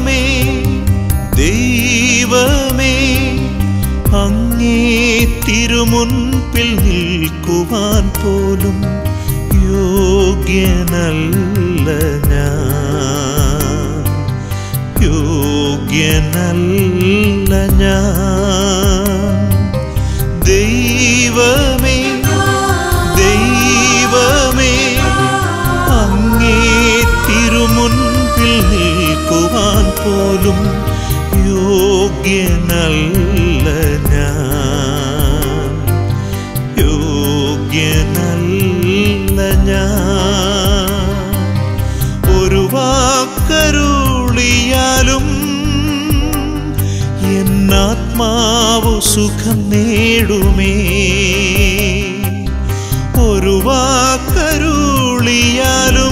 ദൈവമേ അങ്ങേ തിരു തിരുമുൻപിൽ നിൽക്കുവാൻ പോലും യോഗ്യനല്ല ഞാൻ, യോഗ്യനല്ല ഞാൻ. ദൈവമേ ദൈവമേ അങ്ങേ തിരുമുൻപിൽ നിൽക്കുവാൻ പോലും യോഗ്യനല്ല ഞാൻ, യോഗ്യനല്ല ഞാൻ. ഒരു വാക്കരുളിയാലും എന്നാത്മാവു സുഖം നേടുമേ, ഒരു വാക്കരുളിയാലും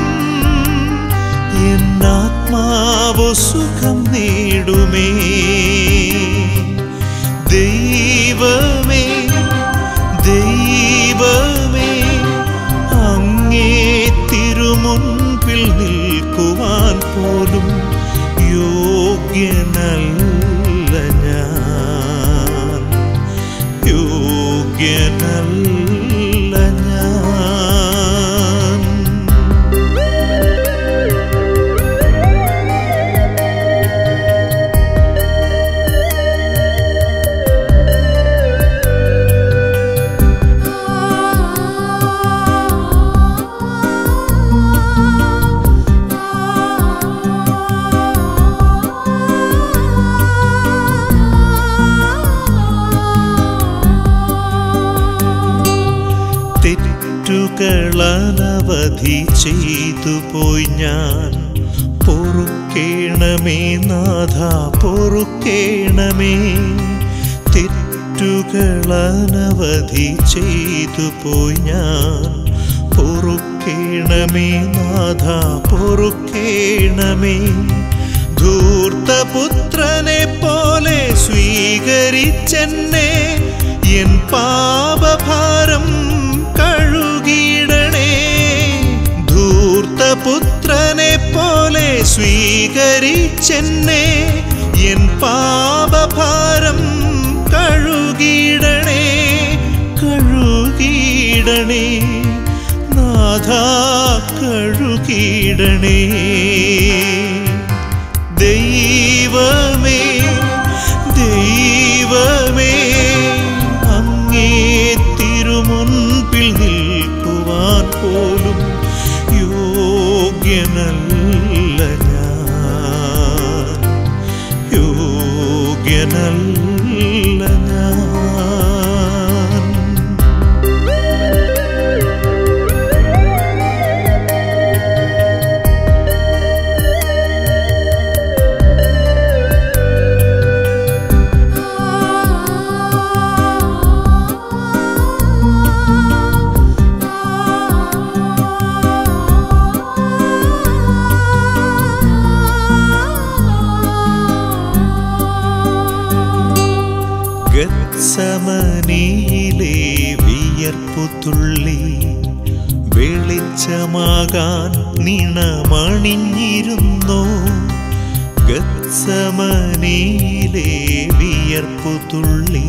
എന്നാത്മാവു സുഖം നേടുമേ. ദൈവമേ ദൈവമേ അങ്ങേ തിരുമുൻപിൽ നിൽക്കുവാൻ പോലും യോഗ്യനല്ല ഞാൻ, യോഗ്യനല്ല ഞാൻ. തെറ്റുകളനവധി ചെയ്തു പോയി ഞാൻ, പൊറുക്കേണമേ നാഥ പൊറുക്കേണമേ. തെറ്റുകളനവധി ചെയ്തു പോയി ഞാൻ, പൊറുക്കേണമേ നാഥ പൊറുക്കേണമേ. ധൂർത്തപുത്രനെ പോലെ സ്വീകരിച്ചെന്നെ, എൻ പാപഭാരം കഴുകിയിടണേ. ധൂർത്തപുത്രനെ പോലെ സ്വീകരിച്ചെന്നെ, എൻ പാപഭാരം കഴുകിയിടണേ, കഴുകിയിടണേ നാഥാ കഴുകിയിടണേ. ദൈവമേ ദൈവമേ അങ്ങേ തിരുമുൻപിൽ നിൽക്കുവാൻ പോലും യോഗ്യനല്ല ഞാൻ, യോഗ്യനല്ല ഞാൻ. ഗത്സമനിയിലെ വിയർപ്പുതുള്ളി വെളിച്ചമാകാൻ നിണമണിഞ്ഞിരുന്നോ. ഗത്സമനിയിലെ വിയർപ്പുതുള്ളി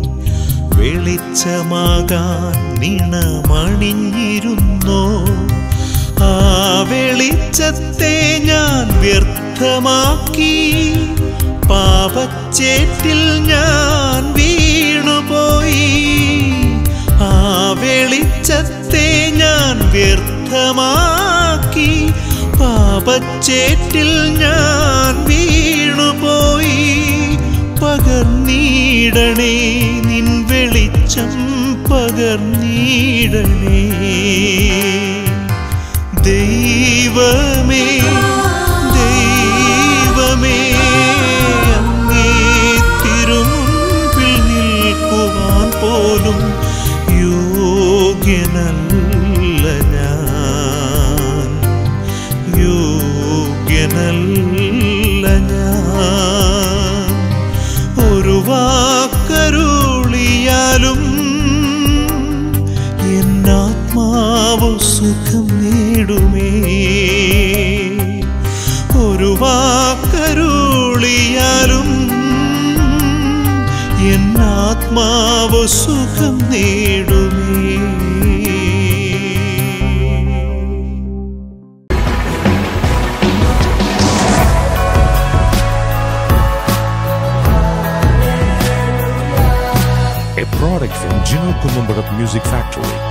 വെളിച്ചമാകാൻ നിണമണിഞ്ഞിരുന്നോ. ആ വെളിച്ചത്തെ ഞാൻ വ്യർത്ഥമാക്കി, പാപച്ചേറ്റിൽ ഞാൻ വീണുപോയി. ആ വെളിച്ചത്തെ ഞാൻ വ്യർത്ഥമാക്കി, പാപച്ചേറ്റിൽ ഞാൻ വീണുപോയി. പകർന്നിടണേ നിൻ വെളിച്ചം പകർന്നിടണേ. ദൈവമേ ദൈവമേ അങ്ങേ തിരുമുൻപിൽ നിൽക്കുവാൻ പോലും യോഗ്യനല്ല ഞാൻ, യോഗ്യനല്ല ഞാൻ. ഒരു വാക്കരുളിയാലും എന്നാത്മാവ് സുഖം നേടുമേ. ഒരു വാക്കരുളിയാലും എന്നാത്മാവ് ആത്മാവു സുഖം നേടുമേ. A product from Gino Columbarat Music Factory.